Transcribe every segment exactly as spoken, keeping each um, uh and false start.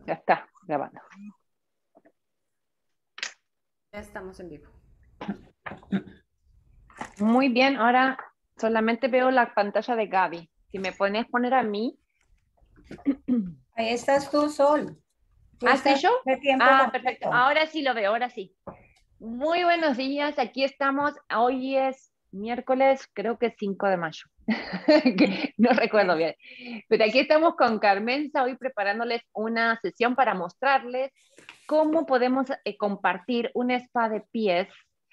Ya está grabando. Ya estamos en vivo. Muy bien, ahora solamente veo la pantalla de Gaby. Si me pones poner a mí. Ahí estás tú, Sol. Tú ¿Ah, estoy estás yo? de tiempo Ah, perfecto. completo. Ahora sí lo veo, ahora sí. Muy buenos días, aquí estamos. Hoy es miércoles, creo que cinco de mayo. Que no recuerdo bien. Pero aquí estamos con Carmenza hoy preparándoles una sesión para mostrarles cómo podemos eh, compartir un spa de pies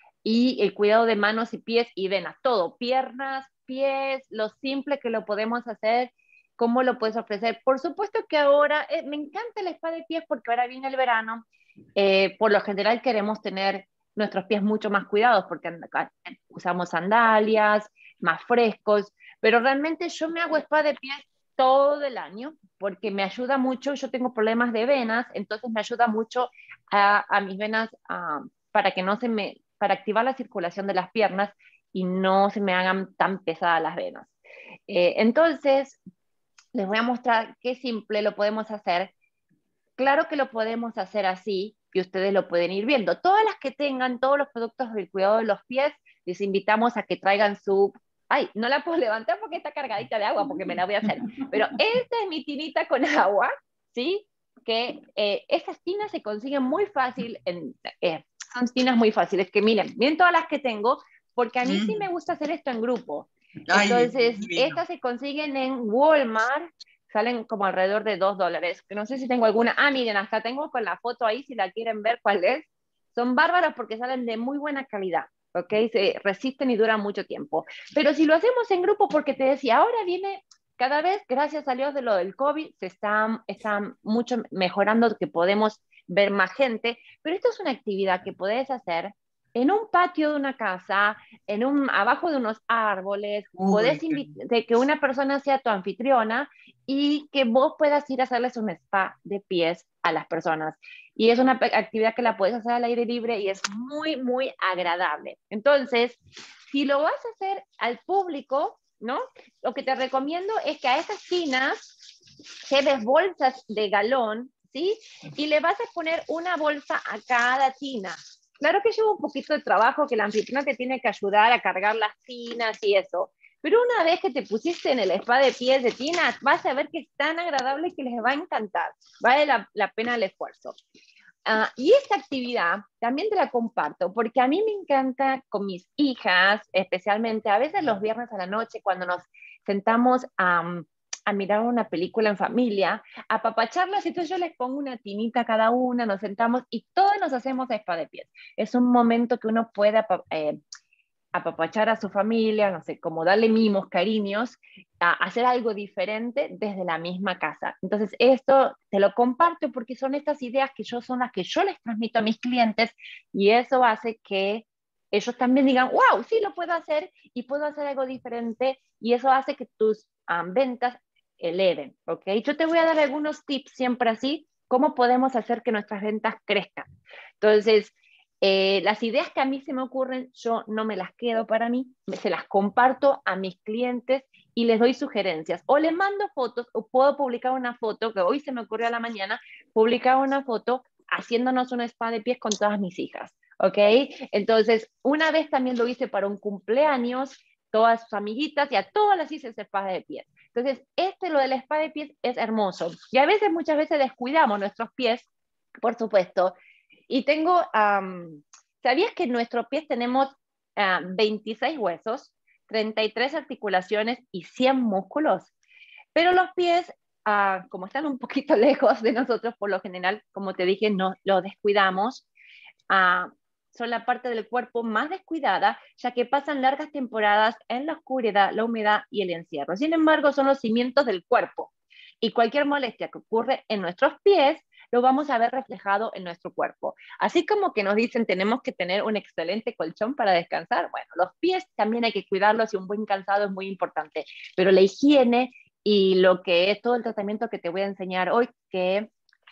y el cuidado de manos y pies y venas, todo, piernas, pies, lo simple que lo podemos hacer, cómo lo puedes ofrecer. Por supuesto que ahora, eh, me encanta el spa de pies porque ahora viene el verano, eh, por lo general queremos tener nuestros pies mucho más cuidados porque usamos sandalias, más frescos, pero realmente yo me hago spa de pies todo el año porque me ayuda mucho, yo tengo problemas de venas, entonces me ayuda mucho a, a mis venas a, para que no se me, para activar la circulación de las piernas y no se me hagan tan pesadas las venas. Eh, entonces, les voy a mostrar qué simple lo podemos hacer. Claro que lo podemos hacer así y ustedes lo pueden ir viendo. Todas las que tengan todos los productos del cuidado de los pies, les invitamos a que traigan su... Ay, no la puedo levantar porque está cargadita de agua, porque me la voy a hacer. Pero esta es mi tinita con agua, ¿sí? Que eh, estas tinas se consiguen muy fácil, en, eh, son tinas muy fáciles, que miren, miren todas las que tengo, porque a mí sí me gusta hacer esto en grupo. Entonces, Ay, estas se consiguen en Walmart, salen como alrededor de dos dólares. No sé si tengo alguna. Ah, miren, hasta tengo con la foto ahí, si la quieren ver cuál es. Son bárbaros porque salen de muy buena calidad, ¿ok? Se resisten y duran mucho tiempo. Pero si lo hacemos en grupo, porque te decía, ahora viene, cada vez, gracias a Dios de lo del COVID, se está, está mucho mejorando, que podemos ver más gente, pero esto es una actividad que puedes hacer en un patio de una casa, en un, abajo de unos árboles, Uy, podés invitar, que una persona sea tu anfitriona y que vos puedas ir a hacerles un spa de pies a las personas. Y es una actividad que la puedes hacer al aire libre y es muy, muy agradable. Entonces, si lo vas a hacer al público, ¿no? Lo que te recomiendo es que a esas tinas lleves bolsas de galón, ¿sí? Y le vas a poner una bolsa a cada tina. Claro que lleva un poquito de trabajo, que la anfitriona te tiene que ayudar a cargar las tinas y eso. Pero una vez que te pusiste en el spa de pies de tina, vas a ver que es tan agradable que les va a encantar. Vale la, la pena el esfuerzo. Uh, y esta actividad también te la comparto porque a mí me encanta con mis hijas, especialmente a veces los viernes a la noche cuando nos sentamos a, a mirar una película en familia, a papacharlas, entonces yo les pongo una tinita a cada una, nos sentamos y todos nos hacemos spa de pies. Es un momento que uno puede eh, apapachar a su familia, no sé, como darle mimos, cariños, a hacer algo diferente desde la misma casa. Entonces, esto te lo comparto porque son estas ideas que yo son las que yo les transmito a mis clientes y eso hace que ellos también digan, wow, sí lo puedo hacer y puedo hacer algo diferente y eso hace que tus um, ventas eleven, ¿ok? Yo te voy a dar algunos tips siempre así, cómo podemos hacer que nuestras ventas crezcan. Entonces, eh, las ideas que a mí se me ocurren, yo no me las quedo para mí, se las comparto a mis clientes y les doy sugerencias. O les mando fotos, o puedo publicar una foto, que hoy se me ocurrió a la mañana, publicar una foto haciéndonos un spa de pies con todas mis hijas, ¿ok? Entonces, una vez también lo hice para un cumpleaños, todas sus amiguitas, y a todas las hice ese spa de pies. Entonces, este, lo del spa de pies es hermoso. Y a veces, muchas veces descuidamos nuestros pies, por supuesto, y tengo, um, ¿sabías que en nuestros pies tenemos uh, veintiséis huesos, treinta y tres articulaciones y cien músculos? Pero los pies, uh, como están un poquito lejos de nosotros, por lo general, como te dije, no los descuidamos. Uh, son la parte del cuerpo más descuidada, ya que pasan largas temporadas en la oscuridad, la humedad y el encierro. Sin embargo, son los cimientos del cuerpo. Y cualquier molestia que ocurre en nuestros pies lo vamos a ver reflejado en nuestro cuerpo. Así como que nos dicen tenemos que tener un excelente colchón para descansar, bueno, los pies también hay que cuidarlos y un buen calzado es muy importante, pero la higiene y lo que es todo el tratamiento que te voy a enseñar hoy, que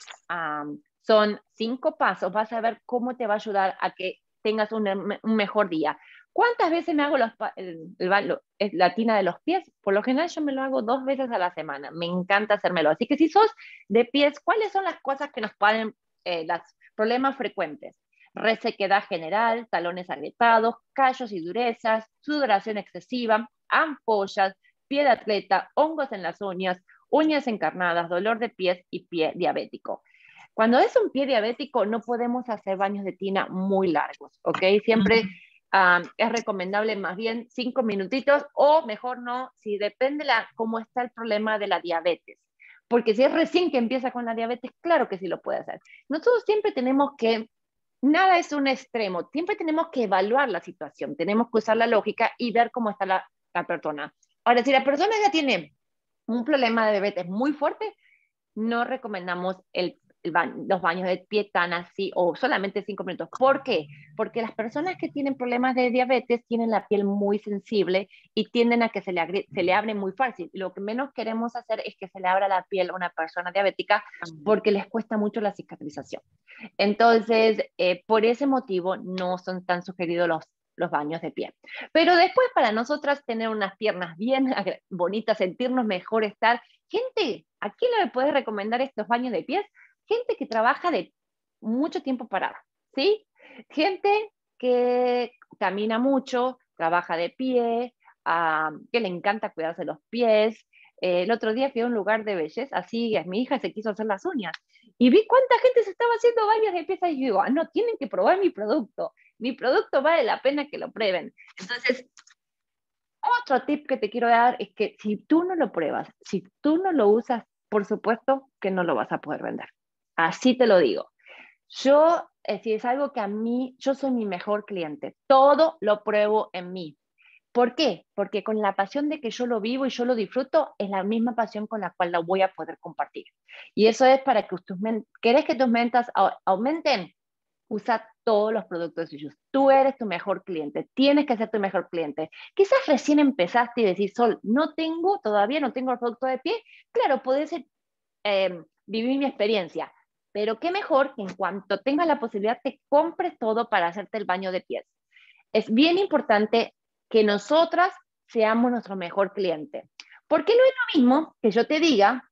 um, son cinco pasos, vas a ver cómo te va a ayudar a que tengas un, un mejor día. ¿Cuántas veces me hago los, el, el, el, la tina de los pies? Por lo general yo me lo hago dos veces a la semana. Me encanta hacérmelo. Así que si sos de pies, ¿cuáles son las cosas que nos ponen eh, los problemas frecuentes? Resequedad general, talones agrietados, callos y durezas, sudoración excesiva, ampollas, pie de atleta, hongos en las uñas, uñas encarnadas, dolor de pies y pie diabético. Cuando es un pie diabético no podemos hacer baños de tina muy largos, ¿ok? Siempre um, es recomendable más bien cinco minutitos o mejor no, si depende la, cómo está el problema de la diabetes. Porque si es recién que empieza con la diabetes, claro que sí lo puede hacer. Nosotros siempre tenemos que, nada es un extremo, siempre tenemos que evaluar la situación, tenemos que usar la lógica y ver cómo está la, la persona. Ahora, si la persona ya tiene un problema de diabetes muy fuerte, no recomendamos el, el ba los baños de pie tan así o solamente cinco minutos. ¿Por qué? Porque las personas que tienen problemas de diabetes tienen la piel muy sensible y tienden a que se le, se le abre muy fácil. Lo que menos queremos hacer es que se le abra la piel a una persona diabética porque les cuesta mucho la cicatrización. Entonces, eh, por ese motivo no son tan sugeridos los los baños de pie. Pero después para nosotras tener unas piernas bien bonitas, sentirnos mejor, estar, gente, ¿a quién le puede recomendar estos baños de pies? Gente que trabaja de mucho tiempo parada, ¿sí? Gente que camina mucho, trabaja de pie, uh, que le encanta cuidarse los pies. Eh, el otro día fui a un lugar de belleza, así mi hija se quiso hacer las uñas y vi cuánta gente se estaba haciendo baños de pies y yo digo, ah, no, tienen que probar mi producto. Mi producto vale la pena que lo prueben. Entonces, otro tip que te quiero dar es que si tú no lo pruebas, si tú no lo usas, por supuesto que no lo vas a poder vender. Así te lo digo. Yo, eh, si es algo que a mí, yo soy mi mejor cliente. Todo lo pruebo en mí. ¿Por qué? Porque con la pasión de que yo lo vivo y yo lo disfruto, es la misma pasión con la cual la voy a poder compartir. Y eso es para que tus ventas, ¿querés que tus ventas aumenten? Usa todos los productos de ellos. Tú eres tu mejor cliente, tienes que ser tu mejor cliente. Quizás recién empezaste y decís, Sol, no tengo, todavía no tengo el producto de pie. Claro, podés eh, vivir mi experiencia, pero qué mejor que en cuanto tengas la posibilidad te compres todo para hacerte el baño de pies. Es bien importante que nosotras seamos nuestro mejor cliente. Porque no es lo mismo que yo te diga,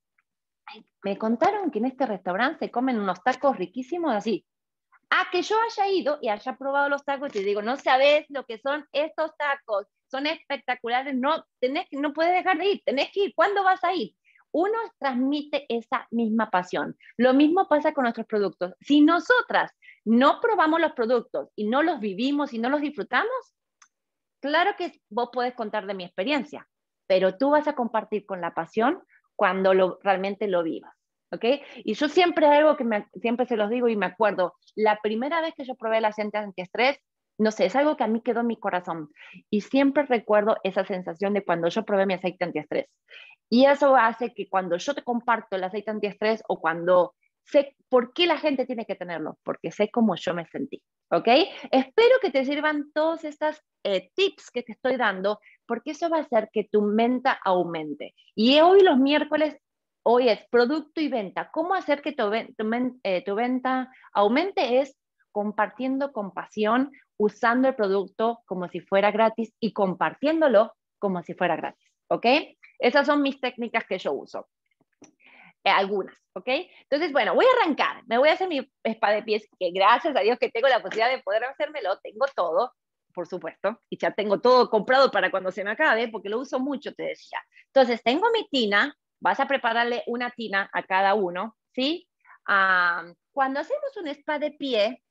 me contaron que en este restaurante se comen unos tacos riquísimos así. A que yo haya ido y haya probado los tacos y te digo, no sabes lo que son estos tacos, son espectaculares, no, tenés, no puedes dejar de ir, tenés que ir, ¿cuándo vas a ir? Uno transmite esa misma pasión. Lo mismo pasa con nuestros productos. Si nosotras no probamos los productos y no los vivimos y no los disfrutamos, claro que vos podés contar de mi experiencia, pero tú vas a compartir con la pasión cuando lo, realmente lo vivas. ¿Ok? Y yo siempre algo que me, siempre se los digo y me acuerdo, la primera vez que yo probé el aceite antiestrés, no sé, es algo que a mí quedó en mi corazón. Y siempre recuerdo esa sensación de cuando yo probé mi aceite antiestrés. Y eso hace que cuando yo te comparto el aceite antiestrés o cuando sé por qué la gente tiene que tenerlo, porque sé cómo yo me sentí. ¿Ok? Espero que te sirvan todos estos eh, tips que te estoy dando, porque eso va a hacer que tu venta aumente. Y hoy los miércoles hoy es producto y venta. ¿Cómo hacer que tu, tu, eh, tu venta aumente? Es compartiendo con pasión, usando el producto como si fuera gratis y compartiéndolo como si fuera gratis. ¿Ok? Esas son mis técnicas que yo uso. Eh, algunas, ¿ok? Entonces, bueno, voy a arrancar. Me voy a hacer mi spa de pies, que gracias a Dios que tengo la posibilidad de poder hacérmelo. Tengo todo, por supuesto, y ya tengo todo comprado para cuando se me acabe, porque lo uso mucho, te decía. Entonces, tengo mi tina. Vas a prepararle una tina a cada uno, ¿sí? Um, cuando hacemos un spa de pie,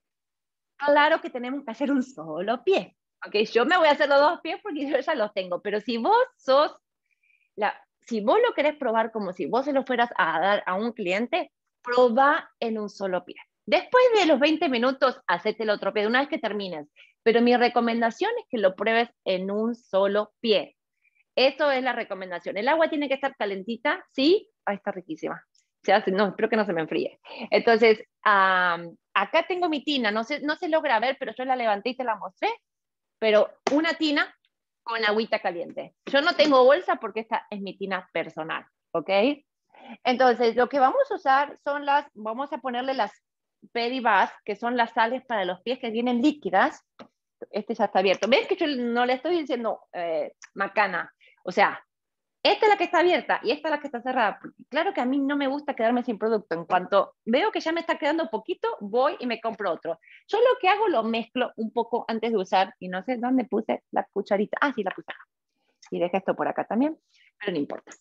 claro que tenemos que hacer un solo pie, ¿ok? Yo me voy a hacer los dos pies porque yo ya los tengo, pero si vos sos, la, si vos lo querés probar como si vos se lo fueras a dar a un cliente, probá en un solo pie. Después de los veinte minutos, hacete el otro pie, una vez que termines. Pero mi recomendación es que lo pruebes en un solo pie. Eso es la recomendación. El agua tiene que estar calentita, ¿sí? Ahí está riquísima. Se hace, no, espero que no se me enfríe. Entonces, um, acá tengo mi tina. No se, no se logra ver, pero yo la levanté y te la mostré. Pero una tina con agüita caliente. Yo no tengo bolsa porque esta es mi tina personal, ¿ok? Entonces, lo que vamos a usar son las, vamos a ponerle las Pedibas, que son las sales para los pies que vienen líquidas. este ya está abierto. ¿Ves que yo no le estoy diciendo eh, macana? O sea, esta es la que está abierta y esta es la que está cerrada. Porque claro que a mí no me gusta quedarme sin producto. En cuanto veo que ya me está quedando poquito, voy y me compro otro. Yo lo que hago lo mezclo un poco antes de usar, y no sé dónde puse la cucharita. Ah, sí, la puse acá. Y dejé esto por acá también, pero no importa.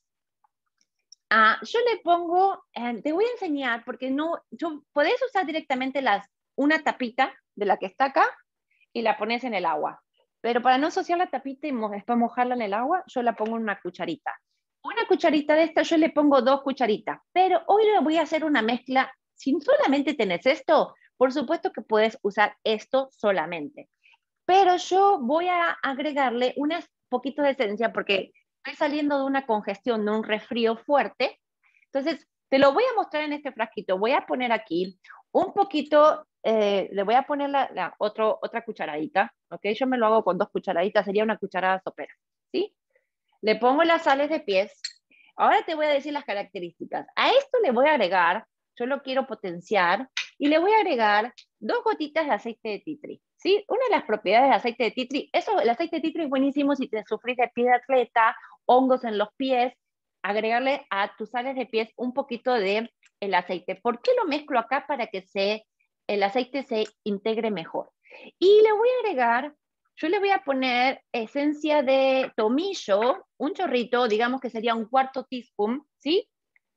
Ah, yo le pongo, eh, te voy a enseñar, porque no, yo, podés usar directamente las, una tapita de la que está acá y la pones en el agua. Pero para no asociar la tapita y mo después mojarla en el agua, yo la pongo en una cucharita. Una cucharita de esta, yo le pongo dos cucharitas. Pero hoy le voy a hacer una mezcla. Si solamente tenés esto, por supuesto que puedes usar esto solamente. Pero yo voy a agregarle unos poquitos de esencia porque estoy saliendo de una congestión, de un resfrío fuerte. Entonces, te lo voy a mostrar en este frasquito. Voy a poner aquí un poquito, eh, le voy a poner la, la otro, otra cucharadita, ¿ok? Yo me lo hago con dos cucharaditas, sería una cucharada sopera, ¿sí? Le pongo las sales de pies. Ahora te voy a decir las características. A esto le voy a agregar, yo lo quiero potenciar, y le voy a agregar dos gotitas de aceite de tea tree, ¿sí? Una de las propiedades del aceite de tea tree, eso, el aceite de tea tree es buenísimo si te sufrís de pie de atleta, hongos en los pies, agregarle a tus sales de pies un poquito de el aceite. ¿Por qué lo mezclo acá? Para que se, el aceite se integre mejor. Y le voy a agregar, yo le voy a poner esencia de tomillo, un chorrito, digamos que sería un cuarto teaspoon, ¿sí?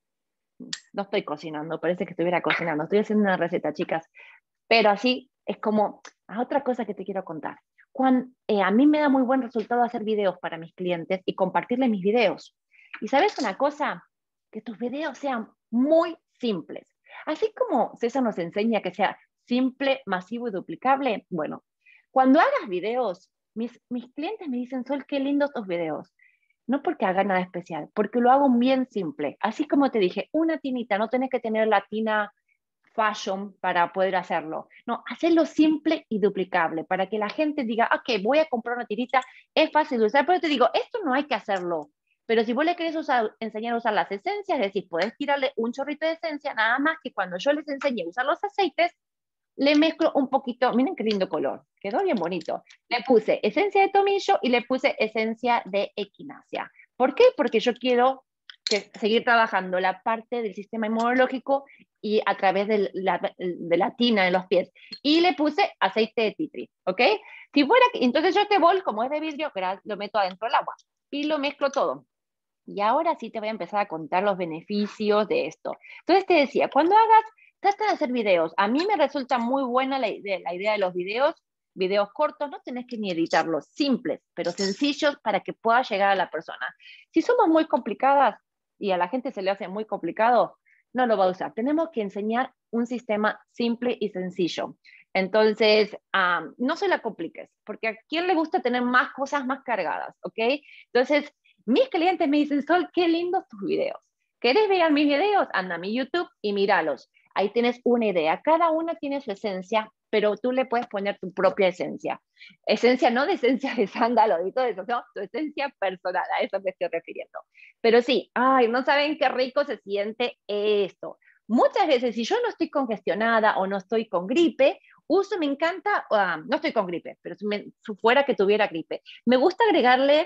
No estoy cocinando, parece que estuviera cocinando, estoy haciendo una receta, chicas. Pero así es como, ah, otra cosa que te quiero contar. Cuando, eh, a mí me da muy buen resultado hacer videos para mis clientes y compartirles mis videos. Y ¿sabes una cosa? Que tus videos sean muy simples. Así como César nos enseña que sea simple, masivo y duplicable. Bueno, cuando hagas videos, mis, mis clientes me dicen, Sol, qué lindos tus videos. No porque haga nada especial, porque lo hago bien simple. Así como te dije, una tinita, no tenés que tener la tina fashion para poder hacerlo. No, hacerlo simple y duplicable para que la gente diga, ok, voy a comprar una tirita, es fácil de usar, pero te digo, esto no hay que hacerlo. Pero si vos le querés usar, enseñar a usar las esencias, es decir, podés tirarle un chorrito de esencia, nada más que cuando yo les enseñé a usar los aceites, le mezclo un poquito, miren qué lindo color, quedó bien bonito. Le puse esencia de tomillo y le puse esencia de equinacia. ¿Por qué? Porque yo quiero que, seguir trabajando la parte del sistema inmunológico y a través de la, de la tina en los pies. Y le puse aceite de tea tree, ¿ok? Si fuera, entonces yo este bol, como es de vidrio, lo meto adentro del agua y lo mezclo todo. Y ahora sí te voy a empezar a contar los beneficios de esto. Entonces te decía, cuando hagas, trata de hacer videos. A mí me resulta muy buena la idea, la idea de los videos, videos cortos, no tenés que ni editarlos, simples, pero sencillos para que pueda llegar a la persona. Si somos muy complicadas y a la gente se le hace muy complicado, no lo va a usar. Tenemos que enseñar un sistema simple y sencillo. Entonces, um, no se la compliques, porque a quién le gusta tener más cosas más cargadas, ¿ok? Entonces, mis clientes me dicen, Sol, qué lindos tus videos. ¿Querés ver mis videos? Anda a mi YouTube y míralos. Ahí tienes una idea. Cada una tiene su esencia, pero tú le puedes poner tu propia esencia. Esencia no de esencia de sándalo y todo eso, no, tu esencia personal, a eso me estoy refiriendo. Pero sí, ay, no saben qué rico se siente esto. Muchas veces, si yo no estoy congestionada o no estoy con gripe, uso, me encanta, uh, no estoy con gripe, pero si, me, si fuera que tuviera gripe, me gusta agregarle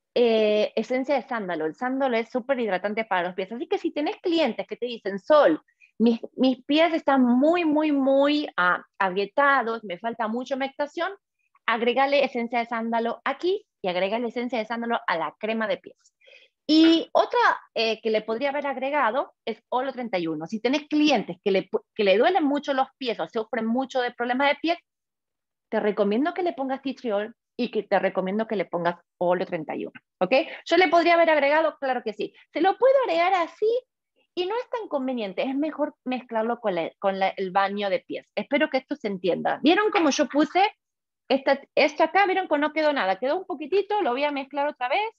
Eh, esencia de sándalo. El sándalo es súper hidratante para los pies. Así que si tenés clientes que te dicen, Sol, mis, mis pies están muy, muy, muy uh, agrietados, me falta mucha humectación, agregale esencia de sándalo aquí y agregale esencia de sándalo a la crema de pies. Y otra eh, que le podría haber agregado es Olo treinta y uno. Si tenés clientes que le, que le duelen mucho los pies o sufren mucho de problemas de pies, te recomiendo que le pongas tea tree oil y que te recomiendo que le pongas Olo treinta y uno, ¿ok? Yo le podría haber agregado, claro que sí. Se lo puedo agregar así y no es tan conveniente, es mejor mezclarlo con, la, con la, el baño de pies. Espero que esto se entienda. ¿Vieron cómo yo puse esta, esto acá? ¿Vieron que no quedó nada? Quedó un poquitito, lo voy a mezclar otra vez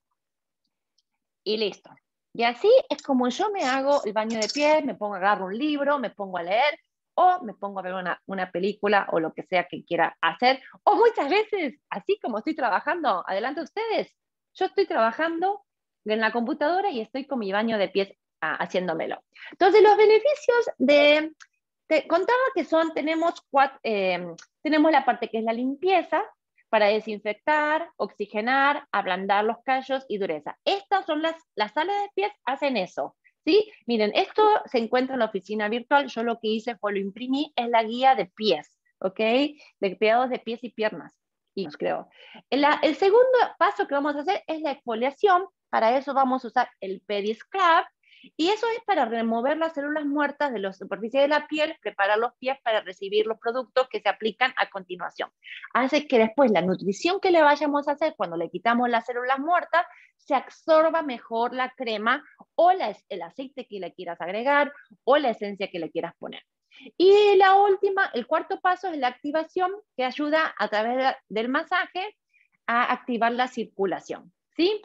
y listo. Y así es como yo me hago el baño de pies, me pongo a agarrar un libro, me pongo a leer, o me pongo a ver una, una película o lo que sea que quiera hacer. O muchas veces, así como estoy trabajando, adelante ustedes, yo estoy trabajando en la computadora y estoy con mi baño de pies ah, haciéndomelo. Entonces, los beneficios de te contaba que son, tenemos, cuatro, eh, tenemos la parte que es la limpieza, para desinfectar, oxigenar, ablandar los callos y dureza. Estas son las, las sales de pies, hacen eso, ¿sí? Miren, esto se encuentra en la oficina virtual, yo lo que hice fue lo imprimí, es la guía de pies, ¿ok? De cuidados de pies y piernas, y los creo. El, el segundo paso que vamos a hacer es la exfoliación, para eso vamos a usar el Pedi-Scrub, y eso es para remover las células muertas de la superficie de la piel, preparar los pies para recibir los productos que se aplican a continuación. Hace que después la nutrición que le vayamos a hacer cuando le quitamos las células muertas, se absorba mejor la crema o la, el aceite que le quieras agregar o la esencia que le quieras poner. Y la última, el cuarto paso es la activación, que ayuda a través de, del masaje a activar la circulación, ¿sí?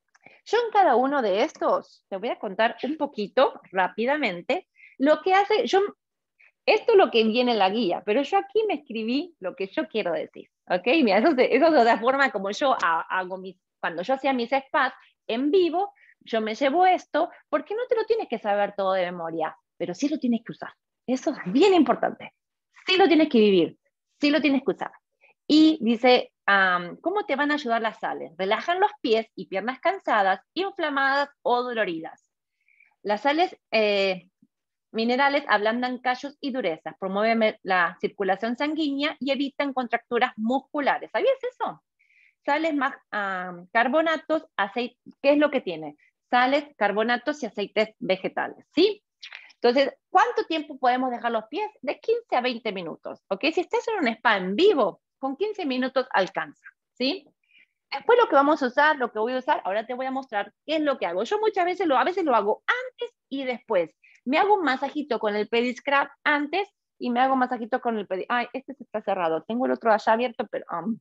Yo en cada uno de estos, te voy a contar un poquito rápidamente, lo que hace, yo, esto es lo que viene en la guía, pero yo aquí me escribí lo que yo quiero decir, ¿ok? Mira, eso, eso es otra forma como yo hago mis, cuando yo hacía mis spas en vivo, yo me llevo esto, porque no te lo tienes que saber todo de memoria, pero sí lo tienes que usar. Eso es bien importante. Sí lo tienes que vivir, sí lo tienes que usar. Y dice, um, ¿cómo te van a ayudar las sales? Relajan los pies y piernas cansadas, inflamadas o doloridas. Las sales eh, minerales ablandan callos y durezas, promueven la circulación sanguínea y evitan contracturas musculares. ¿Sabías eso? Sales más um, carbonatos, aceite, ¿qué es lo que tiene? Sales, carbonatos y aceites vegetales, ¿sí? Entonces, ¿cuánto tiempo podemos dejar los pies? De quince a veinte minutos, ¿ok? Si estás en un spa en vivo, con quince minutos alcanza, ¿sí? Después lo que vamos a usar, lo que voy a usar, ahora te voy a mostrar qué es lo que hago. Yo muchas veces lo, a veces lo hago antes y después. Me hago un masajito con el Pedi-Scrub antes y me hago un masajito con el Pedi... Ay, este se está cerrado. Tengo el otro allá abierto, pero um,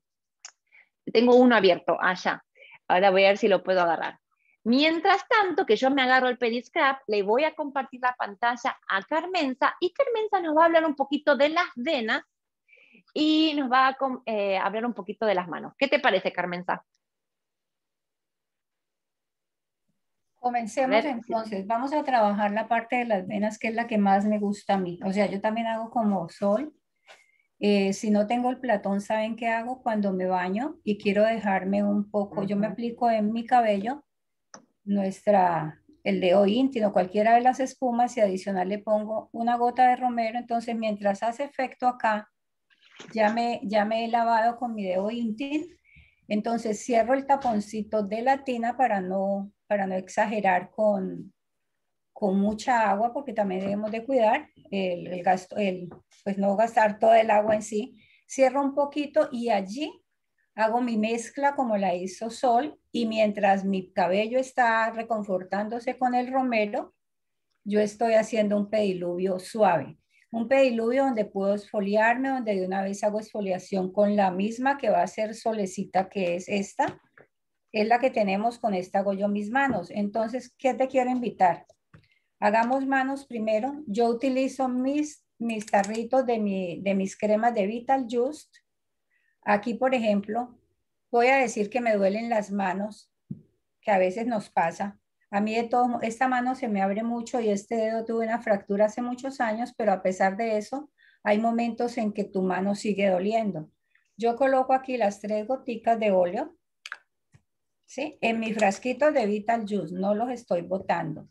tengo uno abierto allá. Ahora voy a ver si lo puedo agarrar. Mientras tanto, que yo me agarro el Pedi-Scrub, le voy a compartir la pantalla a Carmenza y Carmenza nos va a hablar un poquito de las venas y nos va a eh, hablar un poquito de las manos. ¿Qué te parece, Carmenza? Comencemos entonces. Vamos a trabajar la parte de las venas, que es la que más me gusta a mí. O sea, yo también hago como sol. Eh, si no tengo el platón, ¿saben qué hago? Cuando me baño y quiero dejarme un poco, yo me aplico en mi cabello nuestra, el de Ointin o cualquiera de las espumas y adicional le pongo una gota de romero. Entonces, mientras hace efecto acá, ya me, ya me he lavado con mi dedo Ointin. Entonces, cierro el taponcito de la tina para no, para no exagerar con, con mucha agua, porque también debemos de cuidar el, el gasto, el, pues no gastar toda el agua en sí. Cierro un poquito y allí hago mi mezcla como la hizo Sol, y mientras mi cabello está reconfortándose con el romero, yo estoy haciendo un pediluvio suave. Un pediluvio donde puedo esfoliarme, donde de una vez hago esfoliación con la misma que va a ser Solecita, que es esta. Es la que tenemos, con esta hago yo mis manos. Entonces, ¿qué te quiero invitar? Hagamos manos primero. Yo utilizo mis, mis tarritos de, mi, de mis cremas de Vital Just. Aquí, por ejemplo, voy a decir que me duelen las manos, que a veces nos pasa. A mí de todo, esta mano se me abre mucho y este dedo tuve una fractura hace muchos años, pero a pesar de eso, hay momentos en que tu mano sigue doliendo. Yo coloco aquí las tres goticas de óleo, ¿sí? En mi frasquito de Vital Juice, no los estoy botando.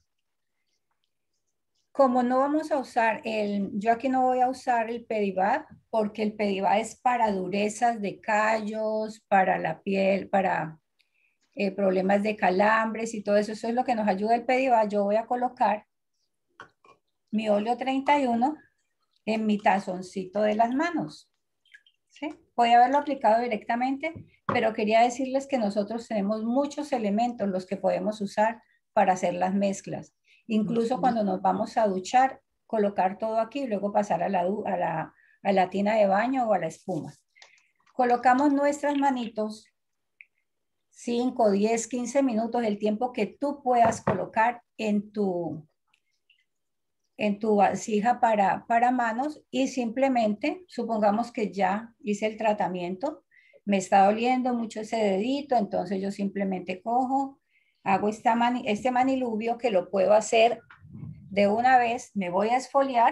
Como no vamos a usar el, yo aquí no voy a usar el Pedibad, porque el Pedibad es para durezas de callos, para la piel, para eh, problemas de calambres y todo eso. Eso es lo que nos ayuda el Pedibad. Yo voy a colocar mi óleo treinta y uno en mi tazoncito de las manos, ¿sí? Voy a haberlo aplicado directamente, pero quería decirles que nosotros tenemos muchos elementos los que podemos usar para hacer las mezclas. Incluso uh-huh. Cuando nos vamos a duchar, colocar todo aquí y luego pasar a la, a, la, a la tina de baño o a la espuma. Colocamos nuestras manitos cinco, diez, quince minutos, el tiempo que tú puedas colocar en tu, en tu vasija para, para manos, y simplemente, supongamos que ya hice el tratamiento, me está doliendo mucho ese dedito, entonces yo simplemente cojo, hago esta mani, este maniluvio que lo puedo hacer de una vez, me voy a esfoliar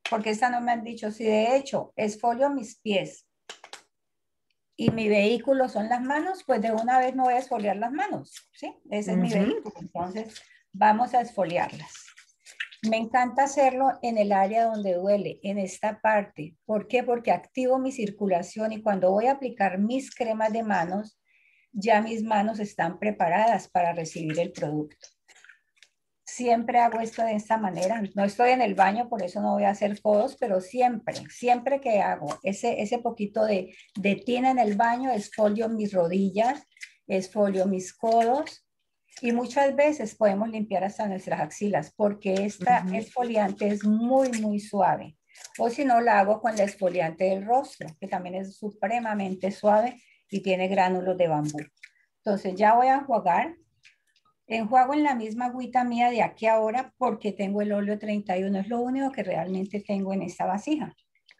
porque esta no me han dicho, si de hecho esfolio mis pies y mi vehículo son las manos, pues de una vez me voy a esfoliar las manos, ¿sí? Ese es Ujú. mi vehículo, entonces vamos a esfoliarlas. Me encanta hacerlo en el área donde duele, en esta parte. ¿Por qué? Porque activo mi circulación y cuando voy a aplicar mis cremas de manos, ya mis manos están preparadas para recibir el producto. Siempre hago esto de esta manera. No estoy en el baño, por eso no voy a hacer codos, pero siempre, siempre que hago ese, ese poquito de, de tina en el baño, esfolio mis rodillas, esfolio mis codos y muchas veces podemos limpiar hasta nuestras axilas porque esta Ujú. esfoliante es muy, muy suave. O si no, la hago con la esfoliante del rostro, que también es supremamente suave y tiene gránulos de bambú. Entonces ya voy a enjuagar. Enjuago en la misma agüita mía de aquí ahora porque tengo el óleo treinta y uno, es lo único que realmente tengo en esta vasija.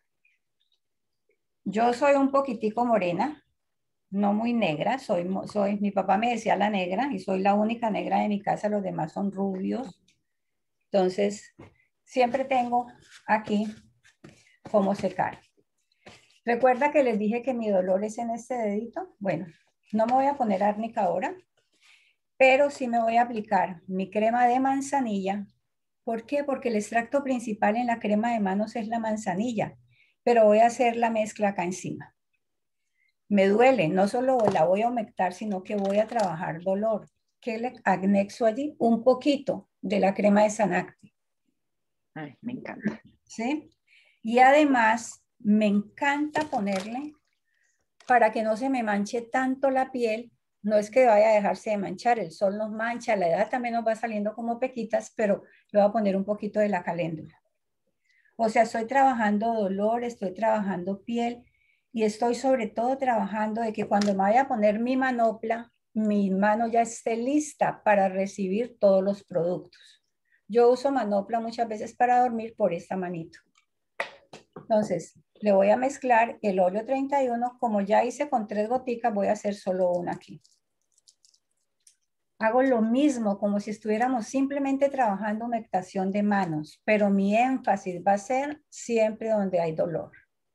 Yo soy un poquitico morena, no muy negra, soy, soy, mi papá me decía la negra y soy la única negra de mi casa, los demás son rubios. Entonces, siempre tengo aquí cómo secar. Recuerda que les dije que mi dolor es en este dedito. Bueno, no me voy a poner árnica ahora, pero sí me voy a aplicar mi crema de manzanilla. ¿Por qué? Porque el extracto principal en la crema de manos es la manzanilla, pero voy a hacer la mezcla acá encima. Me duele, no solo la voy a humectar, sino que voy a trabajar dolor. ¿Qué le anexo allí? Un poquito de la crema de Sanacti. Ay, me encanta. ¿Sí? Y además me encanta ponerle, para que no se me manche tanto la piel, no es que vaya a dejarse de manchar, el sol nos mancha, la edad también nos va saliendo como pequitas, pero le voy a poner un poquito de la caléndula. O sea, estoy trabajando dolor, estoy trabajando piel y estoy sobre todo trabajando de que cuando me vaya a poner mi manopla, mi mano ya esté lista para recibir todos los productos. Yo uso manopla muchas veces para dormir por esta manito. Entonces, le voy a mezclar el óleo treinta y uno, como ya hice con tres goticas, voy a hacer solo una aquí. Hago lo mismo como si estuviéramos simplemente trabajando humectación de manos, pero mi énfasis va a ser siempre donde hay dolor.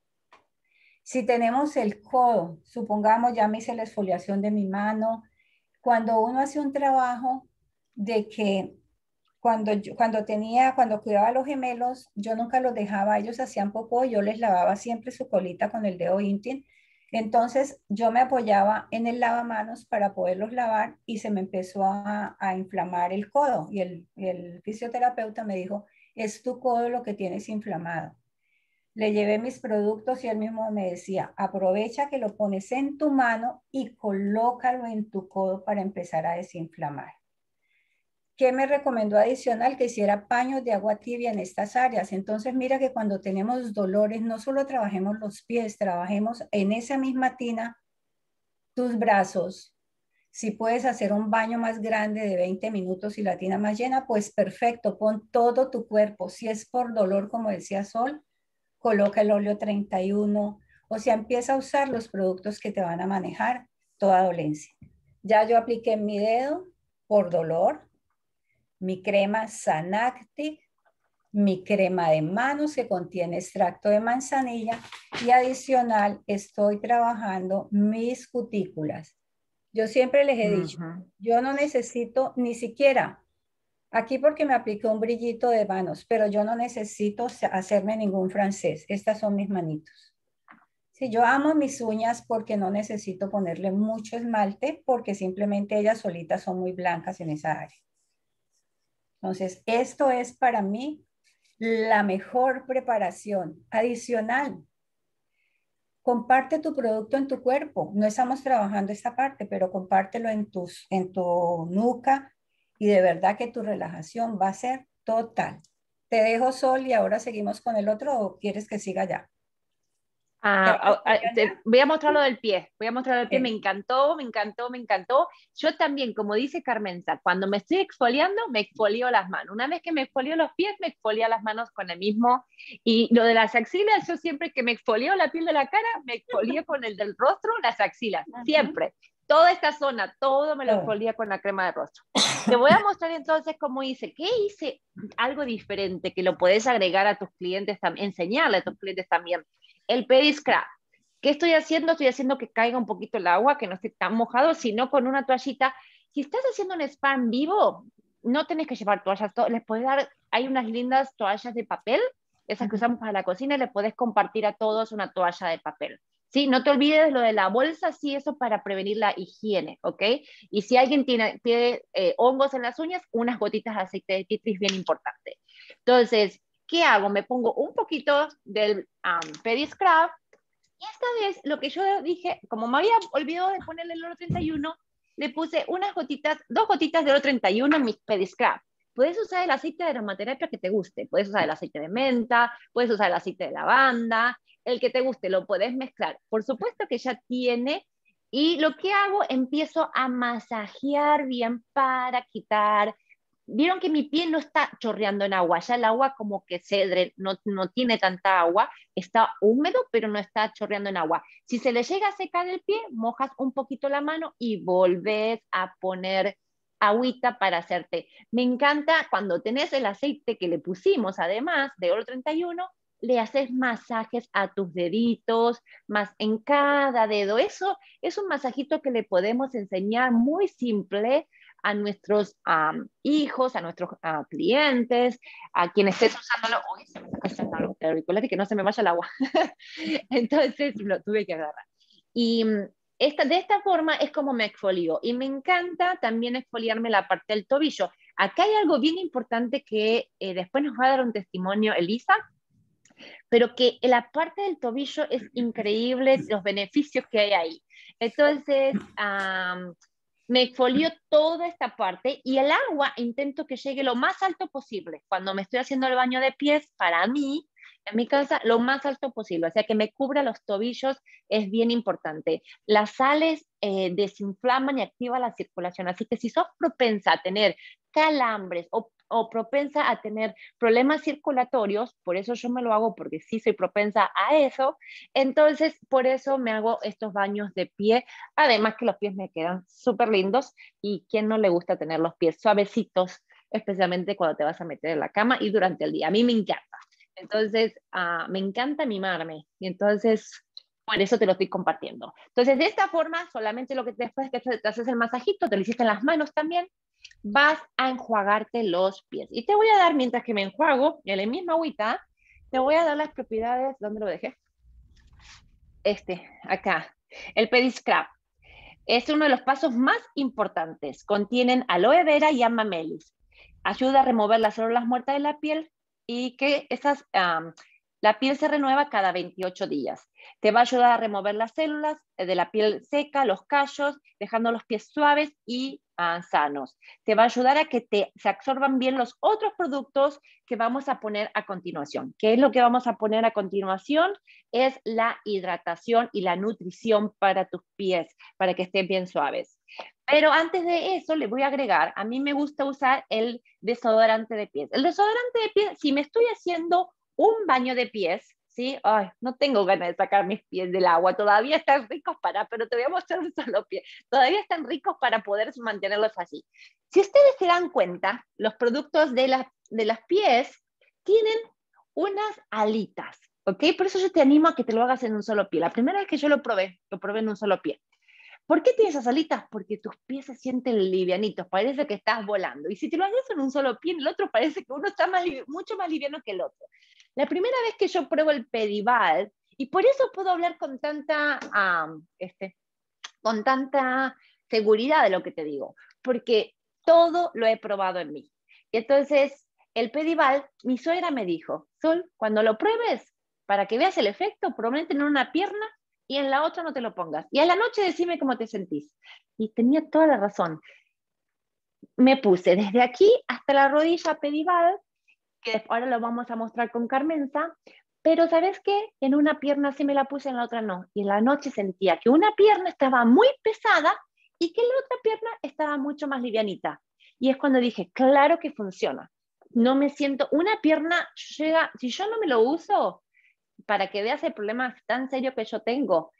Si tenemos el codo, supongamos ya me hice la exfoliación de mi mano, cuando uno hace un trabajo de que cuando, yo, cuando tenía, cuando cuidaba a los gemelos, yo nunca los dejaba, ellos hacían popó, yo les lavaba siempre su colita con el dedo íntima. Entonces yo me apoyaba en el lavamanos para poderlos lavar y se me empezó a, a inflamar el codo. Y el, el fisioterapeuta me dijo, es tu codo lo que tienes inflamado. Le llevé mis productos y él mismo me decía, aprovecha que lo pones en tu mano y colócalo en tu codo para empezar a desinflamar. ¿Qué me recomendó adicional? Que hiciera paños de agua tibia en estas áreas. Entonces, mira que cuando tenemos dolores, no solo trabajemos los pies, trabajemos en esa misma tina tus brazos. Si puedes hacer un baño más grande de veinte minutos y la tina más llena, pues perfecto, pon todo tu cuerpo. Si es por dolor, como decía Sol, coloca el óleo treinta y uno. O sea, empieza a usar los productos que te van a manejar toda dolencia. Ya yo apliqué en mi dedo por dolor, mi crema Sanacti, mi crema de manos que contiene extracto de manzanilla y adicional estoy trabajando mis cutículas. Yo siempre les he dicho, uh-huh. yo no necesito ni siquiera, aquí porque me apliqué un brillito de manos, pero yo no necesito hacerme ningún francés. Estas son mis manitos. Sí, yo amo mis uñas porque no necesito ponerle mucho esmalte porque simplemente ellas solitas son muy blancas en esa área. Entonces, esto es para mí la mejor preparación. Adicional, comparte tu producto en tu cuerpo. No estamos trabajando esta parte, pero compártelo en, tus, en tu nuca y de verdad que tu relajación va a ser total. Te dejo, Sol, y ahora seguimos con el otro, ¿o quieres que siga ya? Ah, te, voy a mostrar lo del pie, voy a mostrar lo del pie, me encantó, me encantó, me encantó. Yo también, como dice Carmenza, cuando me estoy exfoliando, me exfolio las manos. Una vez que me exfolio los pies, me exfolio las manos con el mismo. Y lo de las axilas, yo siempre que me exfolio la piel de la cara, me exfolio con el del rostro, las axilas, siempre. toda esta zona, todo me lo Todo. exfolié con la crema de rostro. Te voy a mostrar entonces cómo hice. ¿Qué hice? Algo diferente que lo puedes agregar a tus clientes también, enseñarle a tus clientes también. El pediscrub. ¿Qué estoy haciendo? Estoy haciendo que caiga un poquito el agua, que no esté tan mojado, sino con una toallita. Si estás haciendo un spa en vivo, no tenés que llevar toallas. Les puedes dar, hay unas lindas toallas de papel, esas que usamos para la cocina, y le puedes compartir a todos una toalla de papel. ¿Sí? No te olvides lo de la bolsa, sí, eso para prevenir la higiene, ¿ok? Y si alguien tiene, tiene eh, hongos en las uñas, unas gotitas de aceite de tea tree, bien importante. Entonces, ¿qué hago? Me pongo un poquito del um, pediscrub, y esta vez lo que yo dije, como me había olvidado de ponerle el oro treinta y uno, le puse unas gotitas, dos gotitas de oro treinta y uno en mi pediscrub. Puedes usar el aceite de aromaterapia que te guste, puedes usar el aceite de menta, puedes usar el aceite de lavanda, el que te guste, lo puedes mezclar. Por supuesto que ya tiene, y lo que hago, empiezo a masajear bien para quitar. Vieron que mi piel no está chorreando en agua, ya el agua como que cedre, no, no tiene tanta agua, está húmedo, pero no está chorreando en agua. Si se le llega a secar el pie, mojas un poquito la mano y volvés a poner agüita para hacerte. Me encanta cuando tenés el aceite que le pusimos, además de oro treinta y uno, le haces masajes a tus deditos, más en cada dedo. Eso es un masajito que le podemos enseñar muy simple a nuestros um, hijos, a nuestros uh, clientes, a quienes estés usándolo. Uy, se me está cayendo algo, recuerda que no se me vaya el agua. Entonces lo tuve que agarrar. Y esta, de esta forma es como me exfolio. Y me encanta también exfoliarme la parte del tobillo. Acá hay algo bien importante que eh, después nos va a dar un testimonio Elisa, pero que la parte del tobillo es increíble, los beneficios que hay ahí. Entonces, um, me exfolio toda esta parte y el agua intento que llegue lo más alto posible. Cuando me estoy haciendo el baño de pies, para mí, en mi casa, lo más alto posible. O sea, que me cubra los tobillos es bien importante. Las sales eh, desinflaman y activan la circulación. Así que si sos propensa a tener calambres o o propensa a tener problemas circulatorios, por eso yo me lo hago porque sí soy propensa a eso, entonces por eso me hago estos baños de pie, además que los pies me quedan súper lindos y quién no le gusta tener los pies suavecitos, especialmente cuando te vas a meter en la cama y durante el día, a mí me encanta, entonces uh, me encanta mimarme y entonces por eso te lo estoy compartiendo. Entonces de esta forma, solamente lo que después que te haces el masajito, te lo hiciste en las manos también, vas a enjuagarte los pies. Y te voy a dar, mientras que me enjuago, en la misma agüita, te voy a dar las propiedades, ¿dónde lo dejé? Este, acá, el pediscrub. Es uno de los pasos más importantes. Contienen aloe vera y amamelis. Ayuda a remover las células muertas de la piel y que esas, um, la piel se renueva cada veintiocho días. Te va a ayudar a remover las células de la piel seca, los callos, dejando los pies suaves y uh, sanos. Te va a ayudar a que te, se absorban bien los otros productos que vamos a poner a continuación. ¿Qué es lo que vamos a poner a continuación? Es la hidratación y la nutrición para tus pies, para que estén bien suaves. Pero antes de eso, le voy a agregar, a mí me gusta usar el desodorante de pies. El desodorante de pies, si me estoy haciendo un baño de pies, ¿sí? Ay, no tengo ganas de sacar mis pies del agua, todavía están ricos para, pero te voy a mostrar un solo pie, todavía están ricos para poder mantenerlos así. Si ustedes se dan cuenta, los productos de, la, de las pies tienen unas alitas, ¿ok? Por eso yo te animo a que te lo hagas en un solo pie. La primera vez que yo lo probé, lo probé en un solo pie. ¿Por qué tienes esas alitas? Porque tus pies se sienten livianitos, parece que estás volando. Y si te lo haces en un solo pie, en el otro parece que uno está más, mucho más liviano que el otro. La primera vez que yo pruebo el Pedival, y por eso puedo hablar con tanta, um, este, con tanta seguridad de lo que te digo, porque todo lo he probado en mí. Y entonces, el Pedival, mi suegra me dijo, Sol, cuando lo pruebes, para que veas el efecto, probablemente en una pierna y en la otra no te lo pongas. Y a la noche decime cómo te sentís. Y tenía toda la razón. Me puse desde aquí hasta la rodilla Pedival, que ahora lo vamos a mostrar con Carmenza, pero ¿sabes qué? En una pierna sí me la puse, en la otra no. Y en la noche sentía que una pierna estaba muy pesada y que la otra pierna estaba mucho más livianita. Y es cuando dije, claro que funciona. No me siento, una pierna llega, si yo no me lo uso, para que veas el problema tan serio que yo tengo,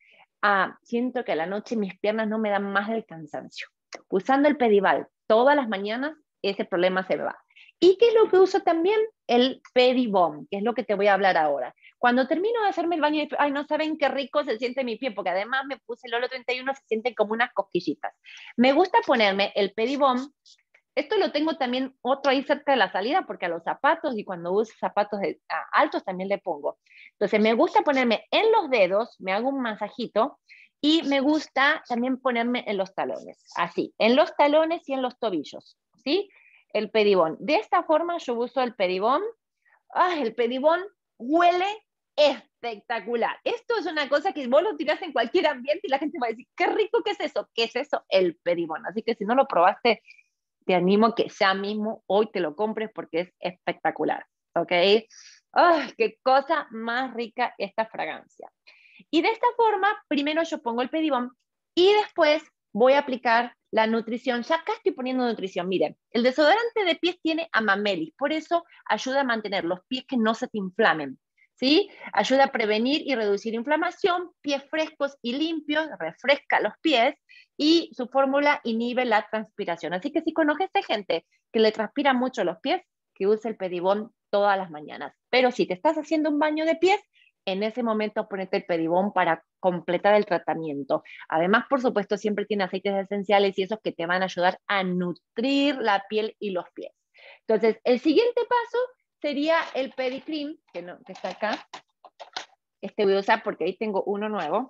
ah, siento que a la noche mis piernas no me dan más del cansancio. Usando el Pedival todas las mañanas, ese problema se me va. ¿Y qué es lo que uso también? El Pedibomb, que es lo que te voy a hablar ahora. Cuando termino de hacerme el baño de pie, ay, no saben qué rico se siente mi pie, porque además me puse el Olo treinta y uno, se sienten como unas cosquillitas. Me gusta ponerme el Pedibomb. Esto lo tengo también otro ahí cerca de la salida, porque a los zapatos, y cuando uso zapatos de, a, altos también le pongo. Entonces me gusta ponerme en los dedos, me hago un masajito, y me gusta también ponerme en los talones, así, en los talones y en los tobillos, ¿sí? El Pedibón. De esta forma yo uso el Pedibón. ¡Ay, el Pedibón huele espectacular! Esto es una cosa que vos lo tirás en cualquier ambiente y la gente va a decir, ¡qué rico que es eso! ¿Qué es eso? El Pedibón. Así que si no lo probaste, te animo que ya mismo hoy te lo compres porque es espectacular, ¿ok? ¡Ay, qué cosa más rica esta fragancia! Y de esta forma, primero yo pongo el Pedibón y después voy a aplicar la nutrición. Ya acá estoy poniendo nutrición. Miren, el desodorante de pies tiene Amamelis, por eso ayuda a mantener los pies que no se te inflamen, ¿sí? Ayuda a prevenir y reducir inflamación, pies frescos y limpios, refresca los pies y su fórmula inhibe la transpiración. Así que si conoces a gente que le transpira mucho los pies, que use el Pedibón todas las mañanas. Pero si te estás haciendo un baño de pies, en ese momento ponete el Pedibón para completar el tratamiento. Además, por supuesto, siempre tiene aceites esenciales y esos que te van a ayudar a nutrir la piel y los pies. Entonces, el siguiente paso sería el Pedicream, que, no, que está acá. Este voy a usar porque ahí tengo uno nuevo.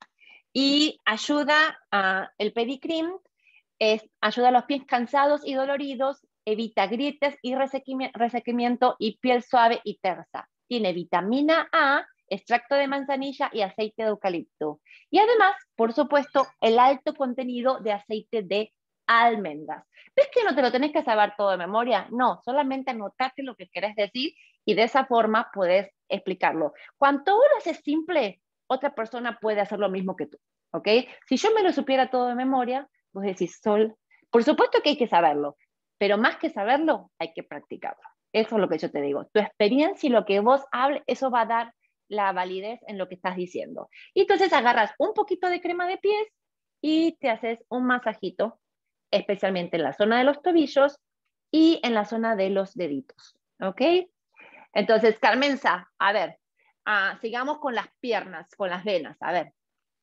Y ayuda a, el Pedicream es, ayuda a los pies cansados y doloridos, evita grietas y resequimiento y piel suave y tersa. Tiene vitamina A, extracto de manzanilla y aceite de eucalipto. Y además, por supuesto, el alto contenido de aceite de almendras. ¿Ves que no te lo tenés que saber todo de memoria? No, solamente anotate lo que querés decir y de esa forma podés explicarlo. Cuanto vos lo haces simple, otra persona puede hacer lo mismo que tú, ¿ok? Si yo me lo supiera todo de memoria, vos decís, Sol, por supuesto que hay que saberlo, pero más que saberlo, hay que practicarlo. Eso es lo que yo te digo. Tu experiencia y lo que vos hables, eso va a dar la validez en lo que estás diciendo. Y entonces agarras un poquito de crema de pies y te haces un masajito, especialmente en la zona de los tobillos y en la zona de los deditos. ¿Ok? Entonces, Carmenza, a ver, uh, sigamos con las piernas, con las venas. A ver.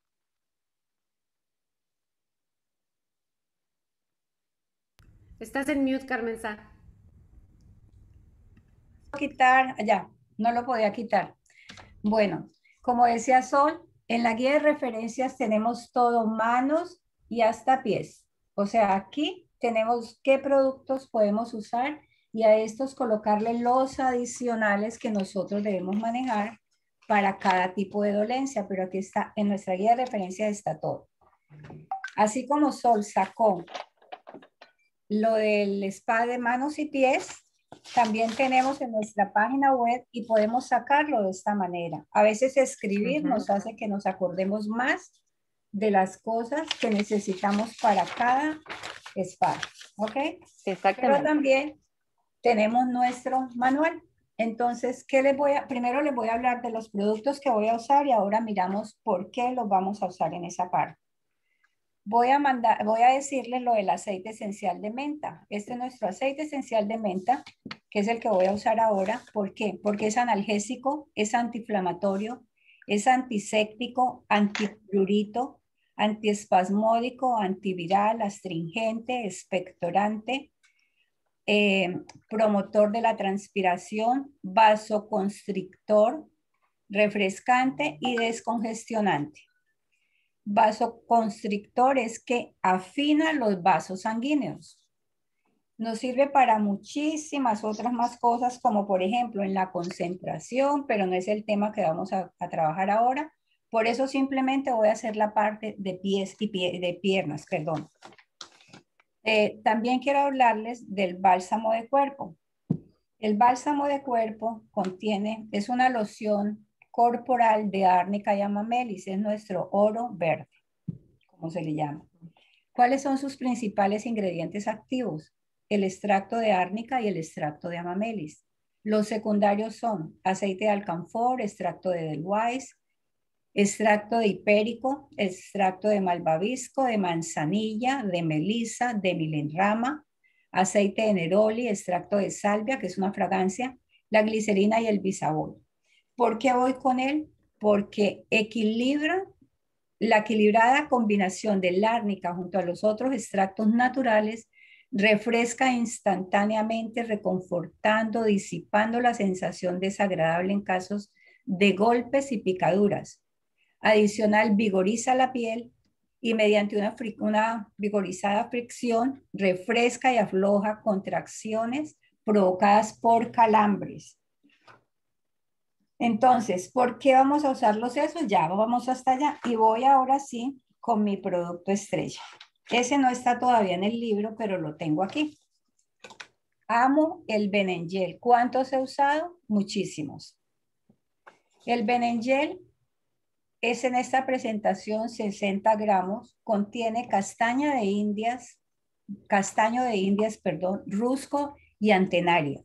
Estás en mute, Carmenza. Quitar, ya, no lo podía quitar. Bueno, como decía Sol, en la guía de referencias tenemos todo, manos y hasta pies. O sea, aquí tenemos qué productos podemos usar y a estos colocarle los adicionales que nosotros debemos manejar para cada tipo de dolencia, pero aquí está, en nuestra guía de referencias está todo. Así como Sol sacó lo del spa de manos y pies, también tenemos en nuestra página web y podemos sacarlo de esta manera. A veces escribir uh-huh. nos hace que nos acordemos más de las cosas que necesitamos para cada spa, ¿ok? Exactamente. Pero también tenemos nuestro manual. Entonces, ¿qué les voy a, primero les voy a hablar de los productos que voy a usar y ahora miramos por qué los vamos a usar en esa parte. Voy a, mandar, voy a decirles lo del aceite esencial de menta. Este es nuestro aceite esencial de menta, que es el que voy a usar ahora. ¿Por qué? Porque es analgésico, es antiinflamatorio, es antiséptico, antiprurito, antiespasmódico, antiviral, astringente, expectorante, eh, promotor de la transpiración, vasoconstrictor, refrescante y descongestionante. Vasoconstrictor es que afina los vasos sanguíneos. Nos sirve para muchísimas otras más cosas, como por ejemplo en la concentración, pero no es el tema que vamos a, a trabajar ahora. Por eso simplemente voy a hacer la parte de pies y pie, de piernas, perdón. Eh, también quiero hablarles del bálsamo de cuerpo. El bálsamo de cuerpo contiene, es una loción corporal de árnica y amamelis, es nuestro oro verde, como se le llama. ¿Cuáles son sus principales ingredientes activos? El extracto de árnica y el extracto de amamelis. Los secundarios son aceite de alcanfor, extracto de edelweiss, extracto de hipérico, extracto de malvavisco, de manzanilla, de melisa, de milenrama, aceite de neroli, extracto de salvia, que es una fragancia, la glicerina y el bisabol. ¿Por qué voy con él? Porque equilibra la equilibrada combinación del árnica junto a los otros extractos naturales, refresca instantáneamente, reconfortando, disipando la sensación desagradable en casos de golpes y picaduras. Adicional, vigoriza la piel y mediante una, una vigorizada fricción refresca y afloja contracciones provocadas por calambres. Entonces, ¿por qué vamos a usar los sesos? Ya vamos hasta allá y voy ahora sí con mi producto estrella. Ese no está todavía en el libro, pero lo tengo aquí. Amo el Benengel. ¿Cuántos he usado? Muchísimos. El Benengel es en esta presentación sesenta gramos, contiene castaña de indias, castaño de indias, perdón, rusco y antenaria.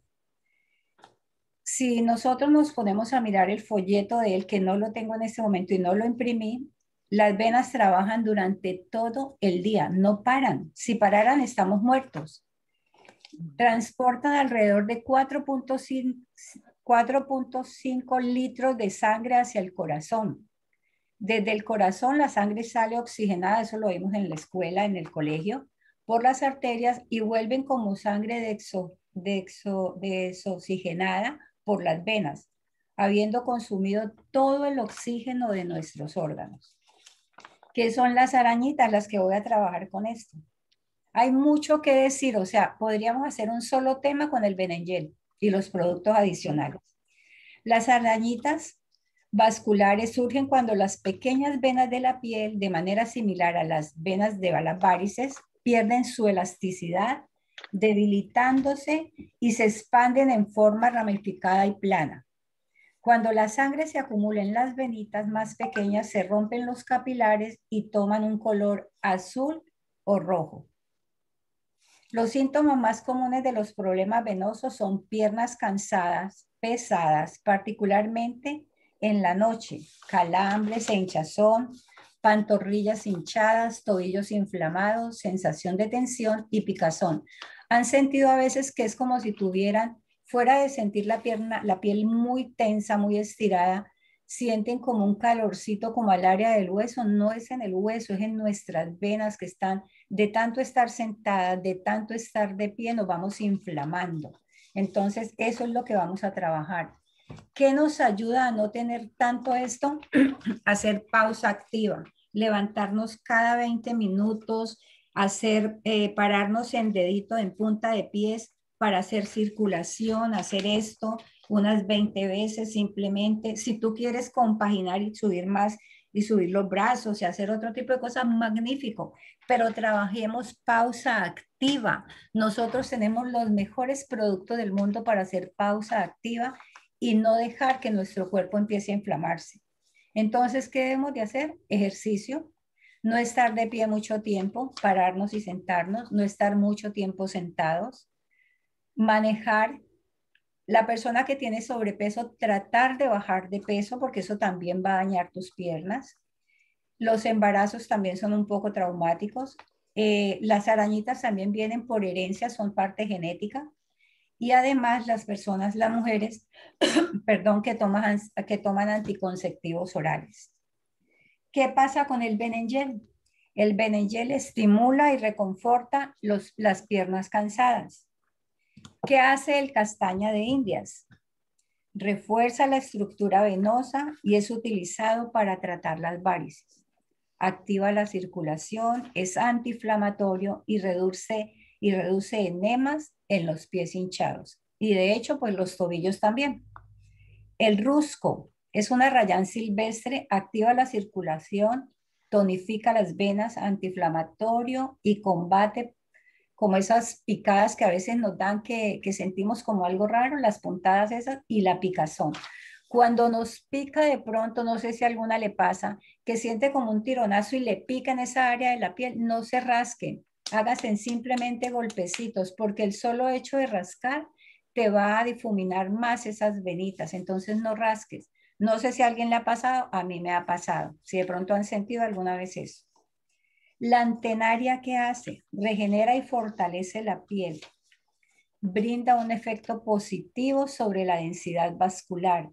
Si nosotros nos ponemos a mirar el folleto de él, que no lo tengo en este momento y no lo imprimí, las venas trabajan durante todo el día, no paran. Si pararan, estamos muertos. Transportan alrededor de cuatro punto cinco litros de sangre hacia el corazón. Desde el corazón la sangre sale oxigenada, eso lo vimos en la escuela, en el colegio, por las arterias y vuelven como sangre de exo, de exo, desoxigenada por las venas, habiendo consumido todo el oxígeno de nuestros órganos. ¿Qué son las arañitas? Las que voy a trabajar con esto. Hay mucho que decir, o sea, podríamos hacer un solo tema con el Benengel y los productos adicionales. Las arañitas vasculares surgen cuando las pequeñas venas de la piel, de manera similar a las venas de las varices, pierden su elasticidad, debilitándose y se expanden en forma ramificada y plana. Cuando la sangre se acumula en las venitas más pequeñas, se rompen los capilares y toman un color azul o rojo. Los síntomas más comunes de los problemas venosos son piernas cansadas, pesadas, particularmente en la noche, calambres e hinchazón, pantorrillas hinchadas, tobillos inflamados, sensación de tensión y picazón. Han sentido a veces que es como si tuvieran, fuera de sentir la, pierna, la piel muy tensa, muy estirada, sienten como un calorcito como al área del hueso. No es en el hueso, es en nuestras venas que están, de tanto estar sentadas, de tanto estar de pie, nos vamos inflamando. Entonces, eso es lo que vamos a trabajar. ¿Qué nos ayuda a no tener tanto esto? Hacer pausa activa, levantarnos cada veinte minutos, hacer, eh, pararnos en dedito en punta de pies para hacer circulación, hacer esto unas veinte veces simplemente. Si tú quieres compaginar y subir más y subir los brazos y hacer otro tipo de cosas, magnífico, pero trabajemos pausa activa. Nosotros tenemos los mejores productos del mundo para hacer pausa activa y no dejar que nuestro cuerpo empiece a inflamarse. Entonces, ¿qué debemos de hacer? Ejercicio, no estar de pie mucho tiempo, pararnos y sentarnos, no estar mucho tiempo sentados, manejar. La persona que tiene sobrepeso, tratar de bajar de peso porque eso también va a dañar tus piernas. Los embarazos también son un poco traumáticos. Eh, las arañitas también vienen por herencia, son parte genética. Y además las personas, las mujeres, perdón, que toman, que toman anticonceptivos orales. ¿Qué pasa con el Benengel? El Benengel estimula y reconforta los, las piernas cansadas. ¿Qué hace el castaña de indias? Refuerza la estructura venosa y es utilizado para tratar las varices. Activa la circulación, es antiinflamatorio y reduce, y reduce enemas en los pies hinchados. Y de hecho, pues los tobillos también. El rusco es una rayán silvestre, activa la circulación, tonifica las venas, antiinflamatorio y combate como esas picadas que a veces nos dan que, que sentimos como algo raro, las puntadas esas y la picazón. Cuando nos pica de pronto, no sé si a alguna le pasa, que siente como un tironazo y le pica en esa área de la piel, no se rasquen, háganse simplemente golpecitos, porque el solo hecho de rascar te va a difuminar más esas venitas, entonces no rasques, No sé si a alguien le ha pasado, a mí me ha pasado. Si de pronto han sentido alguna vez eso. La antenaria, ¿qué hace? Regenera y fortalece la piel. Brinda un efecto positivo sobre la densidad vascular.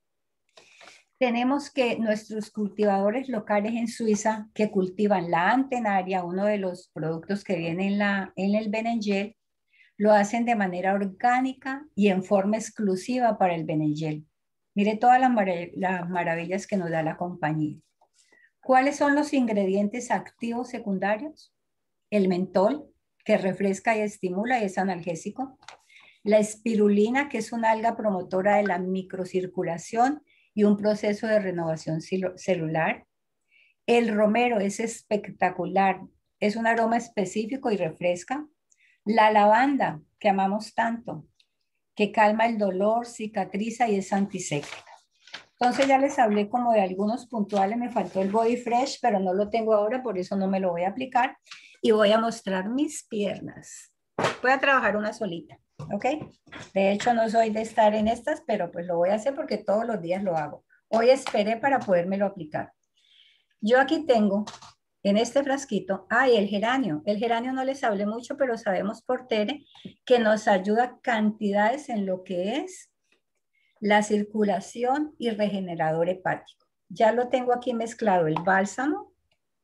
Tenemos que nuestros cultivadores locales en Suiza que cultivan la antenaria, uno de los productos que viene en, la, en el Benengel, lo hacen de manera orgánica y en forma exclusiva para el Benengel. Mire todas las, marav las maravillas que nos da la compañía. ¿Cuáles son los ingredientes activos secundarios? El mentol, que refresca y estimula y es analgésico. La espirulina, que es una alga promotora de la microcirculación y un proceso de renovación celular. El romero es espectacular, es un aroma específico y refresca. La lavanda, que amamos tanto, que calma el dolor, cicatriza y es antiséptica. Entonces ya les hablé como de algunos puntuales, me faltó el Body Fresh, pero no lo tengo ahora, por eso no me lo voy a aplicar. Y voy a mostrar mis piernas. Voy a trabajar una solita, ¿ok? De hecho, no soy de estar en estas, pero pues lo voy a hacer porque todos los días lo hago. Hoy esperé para podérmelo aplicar. Yo aquí tengo, en este frasquito, ay, el geranio. El geranio no les hablé mucho, pero sabemos por Tere que nos ayuda cantidades en lo que es la circulación y regenerador hepático. Ya lo tengo aquí mezclado el bálsamo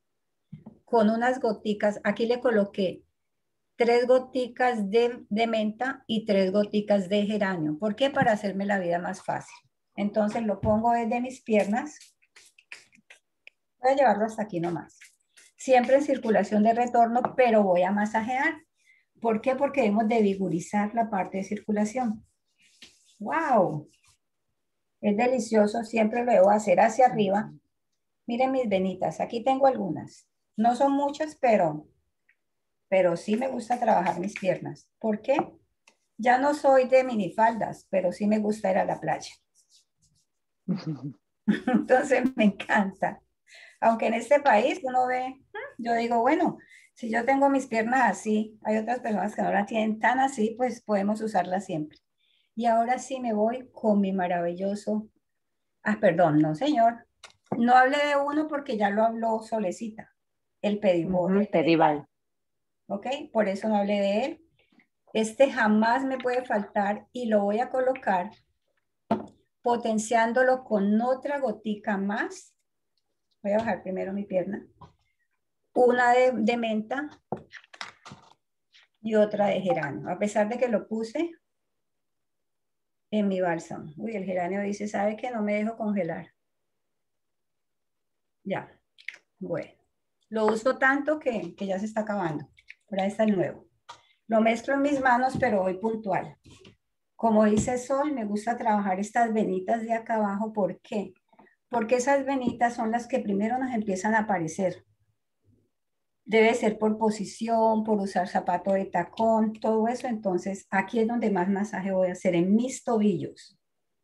con unas goticas. Aquí le coloqué tres goticas de, de menta y tres goticas de geranio. ¿Por qué? Para hacerme la vida más fácil. Entonces lo pongo desde mis piernas. Voy a llevarlo hasta aquí nomás. Siempre en circulación de retorno, pero voy a masajear. ¿Por qué? Porque debemos de vigorizar la parte de circulación. ¡Wow! Es delicioso, siempre lo debo hacer hacia arriba. Miren mis venitas, aquí tengo algunas. No son muchas, pero, pero sí me gusta trabajar mis piernas. ¿Por qué? Ya no soy de minifaldas, pero sí me gusta ir a la playa. Entonces me encanta. Aunque en este país uno ve, yo digo, bueno, si yo tengo mis piernas así, hay otras personas que no las tienen tan así, pues podemos usarlas siempre. Y ahora sí me voy con mi maravilloso, ah, perdón, no señor, no hablé de uno porque ya lo habló Solecita, el Pedibol. Uh-huh, Pedibal. ¿Ok? Por eso no hablé de él. Este jamás me puede faltar y lo voy a colocar potenciándolo con otra gotica más. Voy a bajar primero mi pierna. Una de, de menta y otra de geranio. A pesar de que lo puse en mi bálsamo. Uy, el geranio dice, ¿sabe que no me dejo congelar? Ya, bueno. Lo uso tanto que, que ya se está acabando. Ahora está el nuevo. Lo mezclo en mis manos, pero hoy puntual. Como dice Sol, me gusta trabajar estas venitas de acá abajo. ¿Por qué? Porque esas venitas son las que primero nos empiezan a aparecer. Debe ser por posición, por usar zapato de tacón, todo eso. Entonces, aquí es donde más masaje voy a hacer, en mis tobillos.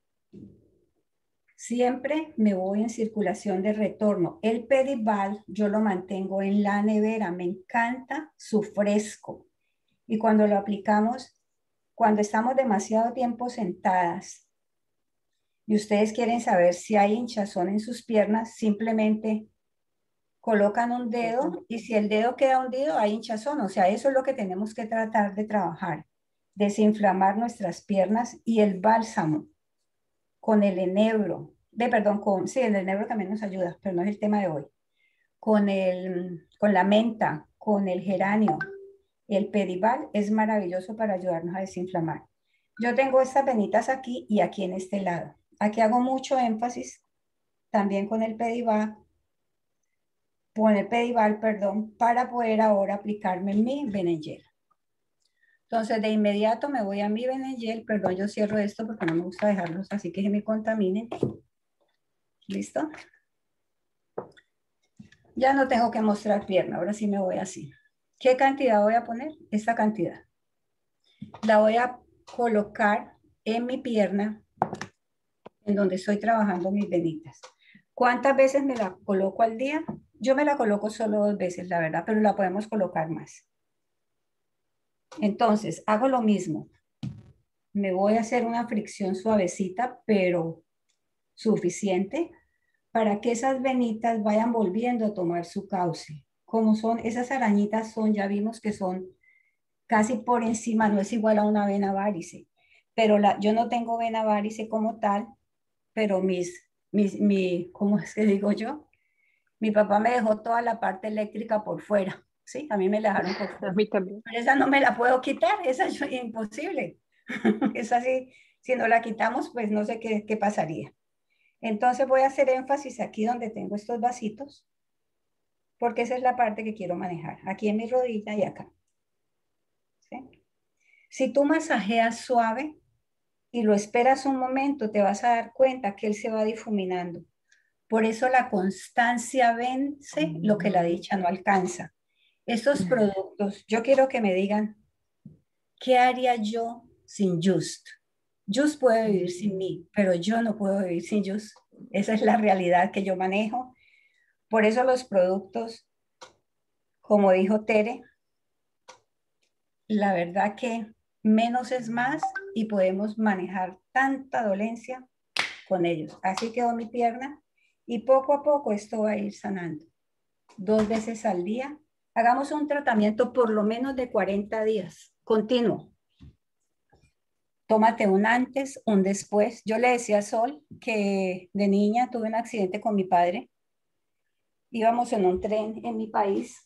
Siempre me voy en circulación de retorno. El Pedibal yo lo mantengo en la nevera. Me encanta su fresco. Y cuando lo aplicamos, cuando estamos demasiado tiempo sentadas y ustedes quieren saber si hay hinchazón en sus piernas, simplemente colocan un dedo y si el dedo queda hundido, hay hinchazón. O sea, eso es lo que tenemos que tratar de trabajar. Desinflamar nuestras piernas y el bálsamo con el enebro. De, perdón, con, sí, el enebro también nos ayuda, pero no es el tema de hoy. Con, el, con la menta, con el geranio. El Pedibal es maravilloso para ayudarnos a desinflamar. Yo tengo estas venitas aquí y aquí en este lado. Aquí hago mucho énfasis también con el Pedibal, con el Pedibal, perdón, para poder ahora aplicarme mi Benengel. Entonces, de inmediato me voy a mi Benengel. Perdón, yo cierro esto porque no me gusta dejarlos así que se me contaminen. ¿Listo? Ya no tengo que mostrar pierna, ahora sí me voy así. ¿Qué cantidad voy a poner? Esta cantidad. La voy a colocar en mi pierna, en donde estoy trabajando mis venitas. ¿Cuántas veces me la coloco al día? Yo me la coloco solo dos veces, la verdad, pero la podemos colocar más. Entonces, hago lo mismo. Me voy a hacer una fricción suavecita, pero suficiente para que esas venitas vayan volviendo a tomar su cauce. Como son, esas arañitas son, ya vimos que son casi por encima, no es igual a una vena varice, pero la, yo no tengo vena varice como tal, pero mis, mis, mi, ¿cómo es que digo yo? Mi papá me dejó toda la parte eléctrica por fuera, ¿sí? A mí me la dejaron por A fuera. mí también. Pero esa no me la puedo quitar, esa es imposible. Esa sí, si no la quitamos, pues no sé qué, qué pasaría. Entonces voy a hacer énfasis aquí donde tengo estos vasitos, porque esa es la parte que quiero manejar, aquí en mi rodilla y acá. ¿Sí? Si tú masajeas suave y lo esperas un momento, te vas a dar cuenta que él se va difuminando. Por eso la constancia vence lo que la dicha no alcanza. Estos productos, yo quiero que me digan, ¿qué haría yo sin Just? Just puede vivir sin mí, pero yo no puedo vivir sin Just. Esa es la realidad que yo manejo. Por eso los productos, como dijo Tere, la verdad que menos es más y podemos manejar tanta dolencia con ellos. Así quedó mi pierna y poco a poco esto va a ir sanando. Dos veces al día. Hagamos un tratamiento por lo menos de cuarenta días, continuo. Tómate un antes, un después. Yo le decía a Sol que de niña tuve un accidente con mi padre. Íbamos en un tren en mi país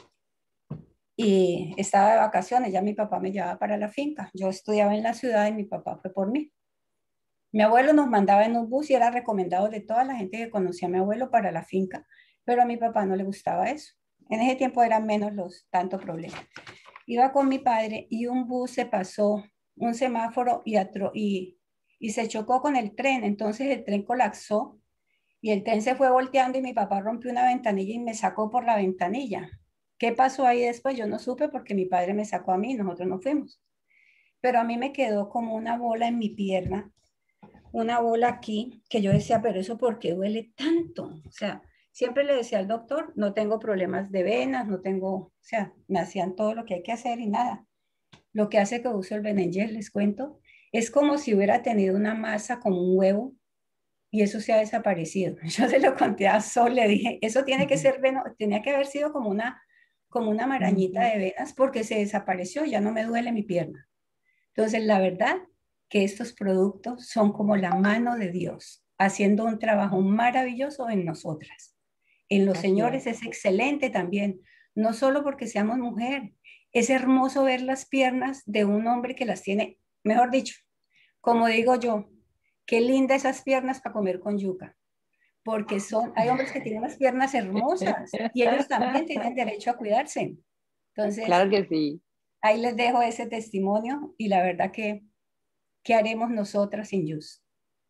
y estaba de vacaciones. Ya mi papá me llevaba para la finca. Yo estudiaba en la ciudad y mi papá fue por mí. Mi abuelo nos mandaba en un bus y era recomendado de toda la gente que conocía a mi abuelo para la finca, pero a mi papá no le gustaba eso. En ese tiempo eran menos los tantos problemas. Iba con mi padre y un bus se pasó un semáforo y, atro y, y se chocó con el tren. Entonces el tren colapsó y el tren se fue volteando y mi papá rompió una ventanilla y me sacó por la ventanilla. ¿Qué pasó ahí después? Yo no supe porque mi padre me sacó a mí, nosotros no fuimos. Pero a mí me quedó como una bola en mi pierna, una bola aquí, que yo decía, pero eso ¿por qué duele tanto? O sea, siempre le decía al doctor, no tengo problemas de venas, no tengo, o sea, me hacían todo lo que hay que hacer y nada. Lo que hace que uso el Benengel, les cuento, es como si hubiera tenido una masa como un huevo y eso se ha desaparecido. Yo se lo conté a Sol, le dije, eso tiene que ser, veno, tenía que haber sido como una, como una marañita de venas porque se desapareció, ya no me duele mi pierna. Entonces, la verdad que estos productos son como la mano de Dios, haciendo un trabajo maravilloso en nosotras. En los Así señores es. es excelente también, no solo porque seamos mujer, es hermoso ver las piernas de un hombre que las tiene, mejor dicho, como digo yo, qué linda esas piernas para comer con yuca, porque son, hay hombres que tienen las piernas hermosas y ellos también tienen derecho a cuidarse. Entonces, Claro que sí. ahí les dejo ese testimonio y la verdad que, ¿qué haremos nosotras sin Yus?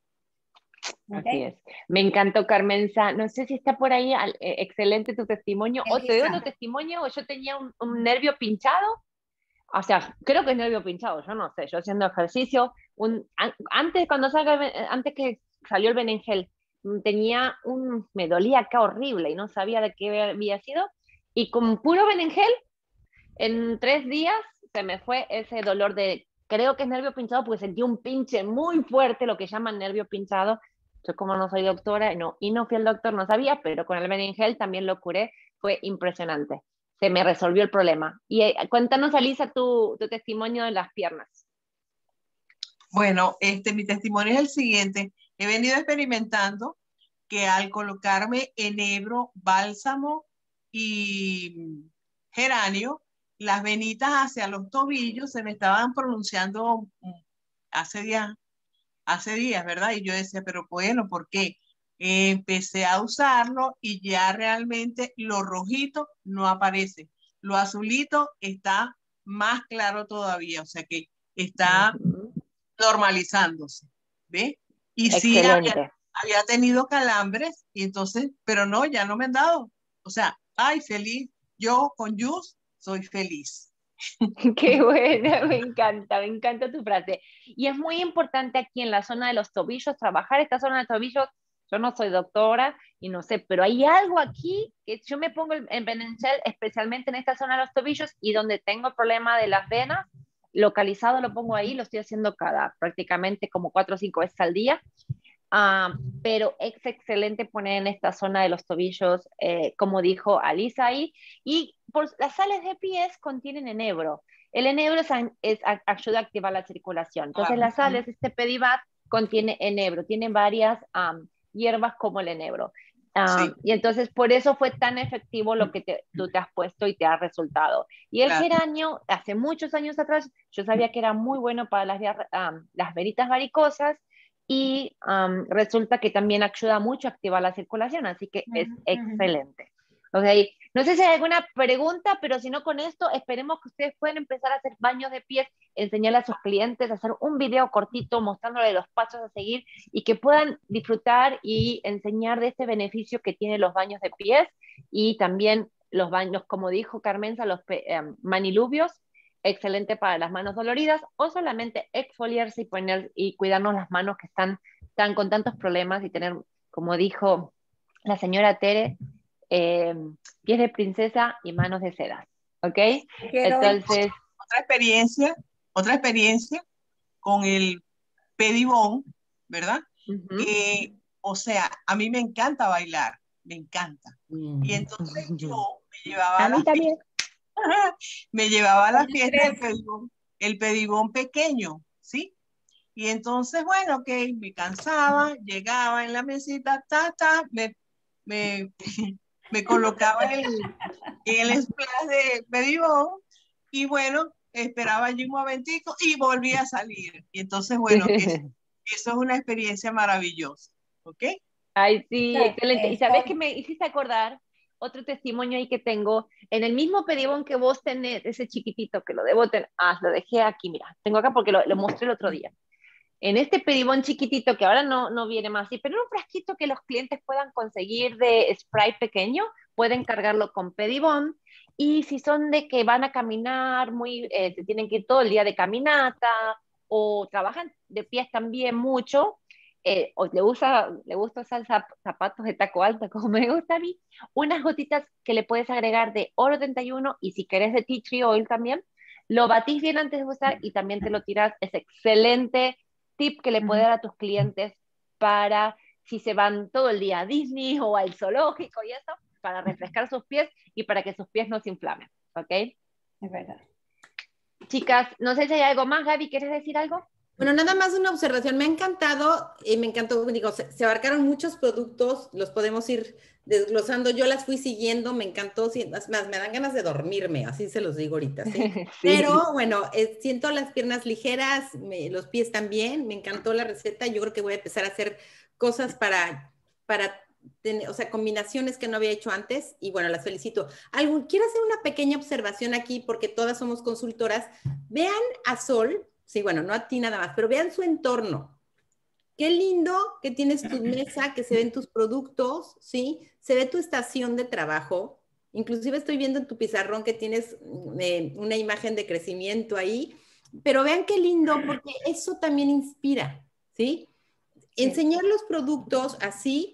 Así ¿Okay? es. Me encantó, Carmenza. No sé si está por ahí, al- eh, excelente tu testimonio. O Aquí te doy otro está. testimonio, o yo tenía un, un nervio pinchado. O sea, creo que es nervio pinchado, yo no sé. Yo haciendo ejercicio, un, an- antes, cuando salga, el ben- antes que salió el Benengel, mm, tenía un, me dolía acá horrible y no sabía de qué había sido. Y con puro Benengel, en tres días se me fue ese dolor de, creo que es nervio pinchado porque sentí un pinche muy fuerte, lo que llaman nervio pinchado. Yo como no soy doctora y no, y no fui al doctor, no sabía, pero con el Benengel también lo curé, fue impresionante. Se me resolvió el problema. Y eh, cuéntanos, Alisa, tu, tu testimonio de las piernas. Bueno, este, mi testimonio es el siguiente. He venido experimentando que al colocarme enebro, bálsamo y geranio, las venitas hacia los tobillos se me estaban pronunciando mm, hace días, hace días, ¿verdad? Y yo decía, pero bueno, ¿por qué? Eh, empecé a usarlo y ya realmente lo rojito no aparece. Lo azulito está más claro todavía, o sea que está Ujú. normalizándose, ¿ve? Y sí había, Excelente. había tenido calambres, y entonces, pero no, ya no me han dado. O sea, ay, feliz. Yo con Yus soy feliz. Qué buena, me encanta, me encanta tu frase. Y es muy importante aquí en la zona de los tobillos, trabajar esta zona de tobillos. Yo no soy doctora y no sé, pero hay algo aquí que yo me pongo el, el Benengel especialmente en esta zona de los tobillos y donde tengo el problema de las venas, localizado lo pongo ahí, lo estoy haciendo cada prácticamente como cuatro o cinco veces al día. Ah, pero es excelente poner en esta zona de los tobillos, eh, como dijo Alisa ahí, y por, las sales de pies contienen enebro. El enebro es, es, ayuda a activar la circulación. Entonces, las sales, este Pedibat contiene enebro, tiene varias um, hierbas como el enebro. Um, sí. Y entonces, por eso fue tan efectivo lo que te, tú te has puesto y te ha resultado. Y el claro. geranio, hace muchos años atrás, yo sabía que era muy bueno para las, um, las venitas varicosas, y um, resulta que también ayuda mucho a activar la circulación, así que es uh-huh. excelente. Okay. No sé si hay alguna pregunta, pero si no, con esto esperemos que ustedes puedan empezar a hacer baños de pies, enseñarle a sus clientes, hacer un video cortito mostrándole los pasos a seguir y que puedan disfrutar y enseñar de este beneficio que tienen los baños de pies y también los baños, como dijo Carmenza, los um, manilubios, excelente para las manos doloridas, o solamente exfoliarse y, poner, y cuidarnos las manos que están, están con tantos problemas y tener, como dijo la señora Tere, eh, pies de princesa y manos de seda, ¿ok? Quiero Entonces... Otra experiencia, otra experiencia con el pedibón, ¿verdad? Uh-huh. eh, o sea, a mí me encanta bailar, me encanta. Uh-huh. Y entonces yo me llevaba a mí también. me llevaba a la fiesta el pedibón, el pedibón pequeño, ¿sí? Y entonces, bueno, ok, me cansaba, llegaba en la mesita, ta, ta, me, me, me colocaba en el, en el splash de pedibón y bueno, esperaba allí un momentico y volvía a salir. Y entonces, bueno, es, eso es una experiencia maravillosa, ¿ok? Ay, sí, excelente. Y sabes que me hiciste acordar otro testimonio ahí que tengo, en el mismo pedibón que vos tenés, ese chiquitito que lo debo tener, ah, lo dejé aquí, mira, tengo acá porque lo, lo mostré el otro día. En este pedibón chiquitito, que ahora no, no viene más así, pero en un frasquito que los clientes puedan conseguir de spray pequeño, pueden cargarlo con pedibón, y si son de que van a caminar, muy, eh, se tienen que ir todo el día de caminata, o trabajan de pies también mucho, Eh, o le, usa, le gusta usar zapatos de taco alto, como me gusta a mí, unas gotitas que le puedes agregar de oro treinta y uno, y si querés de tea tree oil también, lo batís bien antes de usar y también te lo tiras. Es excelente tip que le puedes dar a tus clientes para si se van todo el día a Disney o al zoológico y eso, para refrescar sus pies y para que sus pies no se inflamen, ¿ok? Es verdad. Chicas, no sé si hay algo más. Gaby, ¿quieres decir algo? Bueno, nada más una observación. Me ha encantado, y me encantó, digo, se, se abarcaron muchos productos, los podemos ir desglosando. Yo las fui siguiendo, me encantó, más, más me dan ganas de dormirme, así se los digo ahorita, ¿sí? Sí. Pero bueno, eh, siento las piernas ligeras, me, los pies también, me encantó la receta. Yo creo que voy a empezar a hacer cosas para, para tener, o sea, combinaciones que no había hecho antes, y bueno, las felicito. Algo, quiero hacer una pequeña observación aquí, porque todas somos consultoras. Vean a Sol. Sí, bueno, no a ti nada más, pero vean su entorno. Qué lindo que tienes tu mesa, que se ven tus productos, ¿sí? Se ve tu estación de trabajo. Inclusive estoy viendo en tu pizarrón que tienes eh, una imagen de crecimiento ahí. Pero vean qué lindo, porque eso también inspira, ¿sí? Sí. Enseñar los productos así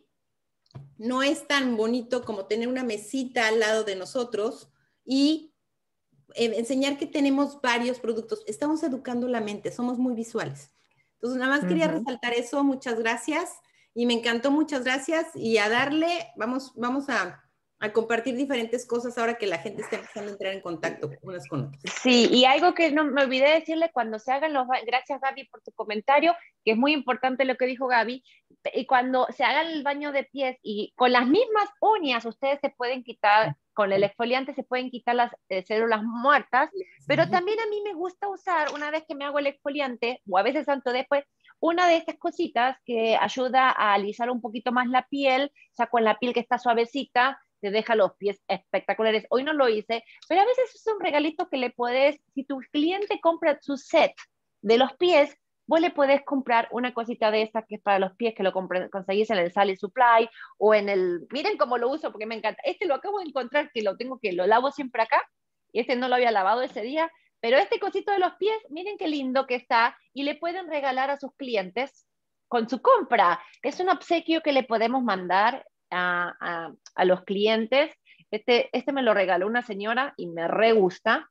no es tan bonito como tener una mesita al lado de nosotros y Eh, enseñar que tenemos varios productos. Estamos educando la mente, somos muy visuales. Entonces, nada más uh-huh. quería resaltar eso. Muchas gracias. Y me encantó, muchas gracias. Y a darle, vamos, vamos a, a compartir diferentes cosas ahora que la gente está empezando a entrar en contacto unas con otras. Sí, y algo que no me olvidé decirle, cuando se hagan los, gracias Gaby por tu comentario, que es muy importante lo que dijo Gaby, y cuando se haga el baño de pies y con las mismas uñas ustedes se pueden quitar, con el exfoliante se pueden quitar las eh, células muertas, pero también a mí me gusta usar, una vez que me hago el exfoliante, o a veces tanto después, una de estas cositas que ayuda a alisar un poquito más la piel, o sea, con la piel que está suavecita, te deja los pies espectaculares. Hoy no lo hice, pero a veces es un regalito que le puedes, si tu cliente compra su set de los pies, vos le puedes comprar una cosita de esta que es para los pies, que lo conseguís en el Sally Supply o en el, miren cómo lo uso porque me encanta. Este lo acabo de encontrar, que lo tengo, que lo lavo siempre acá, y este no lo había lavado ese día, pero este cosito de los pies, miren qué lindo que está, y le pueden regalar a sus clientes con su compra. Es un obsequio que le podemos mandar A, a, a los clientes. Este, este me lo regaló una señora y me re gusta.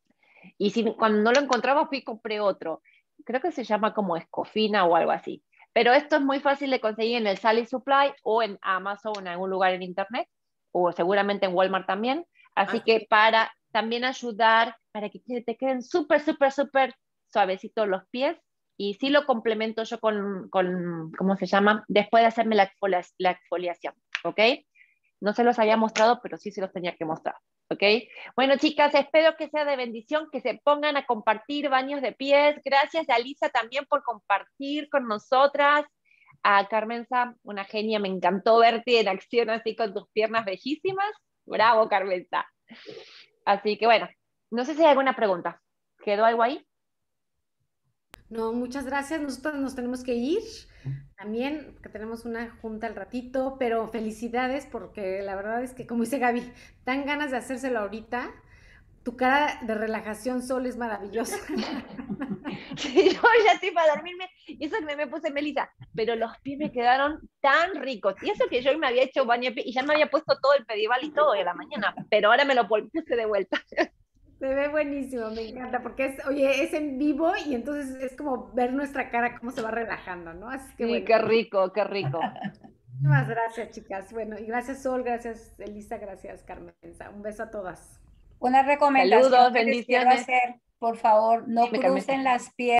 Y si, cuando no lo encontraba fui y compré otro. Creo que se llama como Escofina o algo así. Pero esto es muy fácil de conseguir en el Sally Supply o en Amazon o en algún lugar en internet, o seguramente en Walmart también. Así Ah, que para también ayudar, para que te queden súper, súper, súper suavecitos los pies. Y sí lo complemento yo con, con, ¿cómo se llama? Después de hacerme la, exfolia, la exfoliación, ¿ok? No se los había mostrado, pero sí se los tenía que mostrar, ¿ok? Bueno, chicas, espero que sea de bendición, que se pongan a compartir baños de pies. Gracias a Alisa también por compartir con nosotras. A Carmenza, una genia, me encantó verte en acción así con tus piernas bellísimas. Bravo, Carmenza. Así que bueno, no sé si hay alguna pregunta. ¿Quedó algo ahí? No, muchas gracias. Nosotros nos tenemos que ir también, porque tenemos una junta al ratito, pero felicidades porque la verdad es que, como dice Gaby, dan ganas de hacérselo ahorita. Tu cara de relajación, Sol, es maravillosa. Sí, yo ya estoy para dormirme. Y eso que me puse Melissa, pero los pies me quedaron tan ricos. Y eso que yo me había hecho baño de pie y ya me había puesto todo el Pedival y todo hoy a la mañana, pero ahora me lo puse de vuelta. Se ve buenísimo, me encanta, porque es, oye, es en vivo y entonces es como ver nuestra cara cómo se va relajando, ¿no? Así que Sí, bueno. qué rico, qué rico. Muchísimas gracias, chicas. Bueno, y gracias, Sol, gracias, Elisa, gracias, Carmen. Un beso a todas. Una recomendación Saludos, que les quiero bendiciones. hacer, por favor, no Dime, Carmen. crucen las piernas.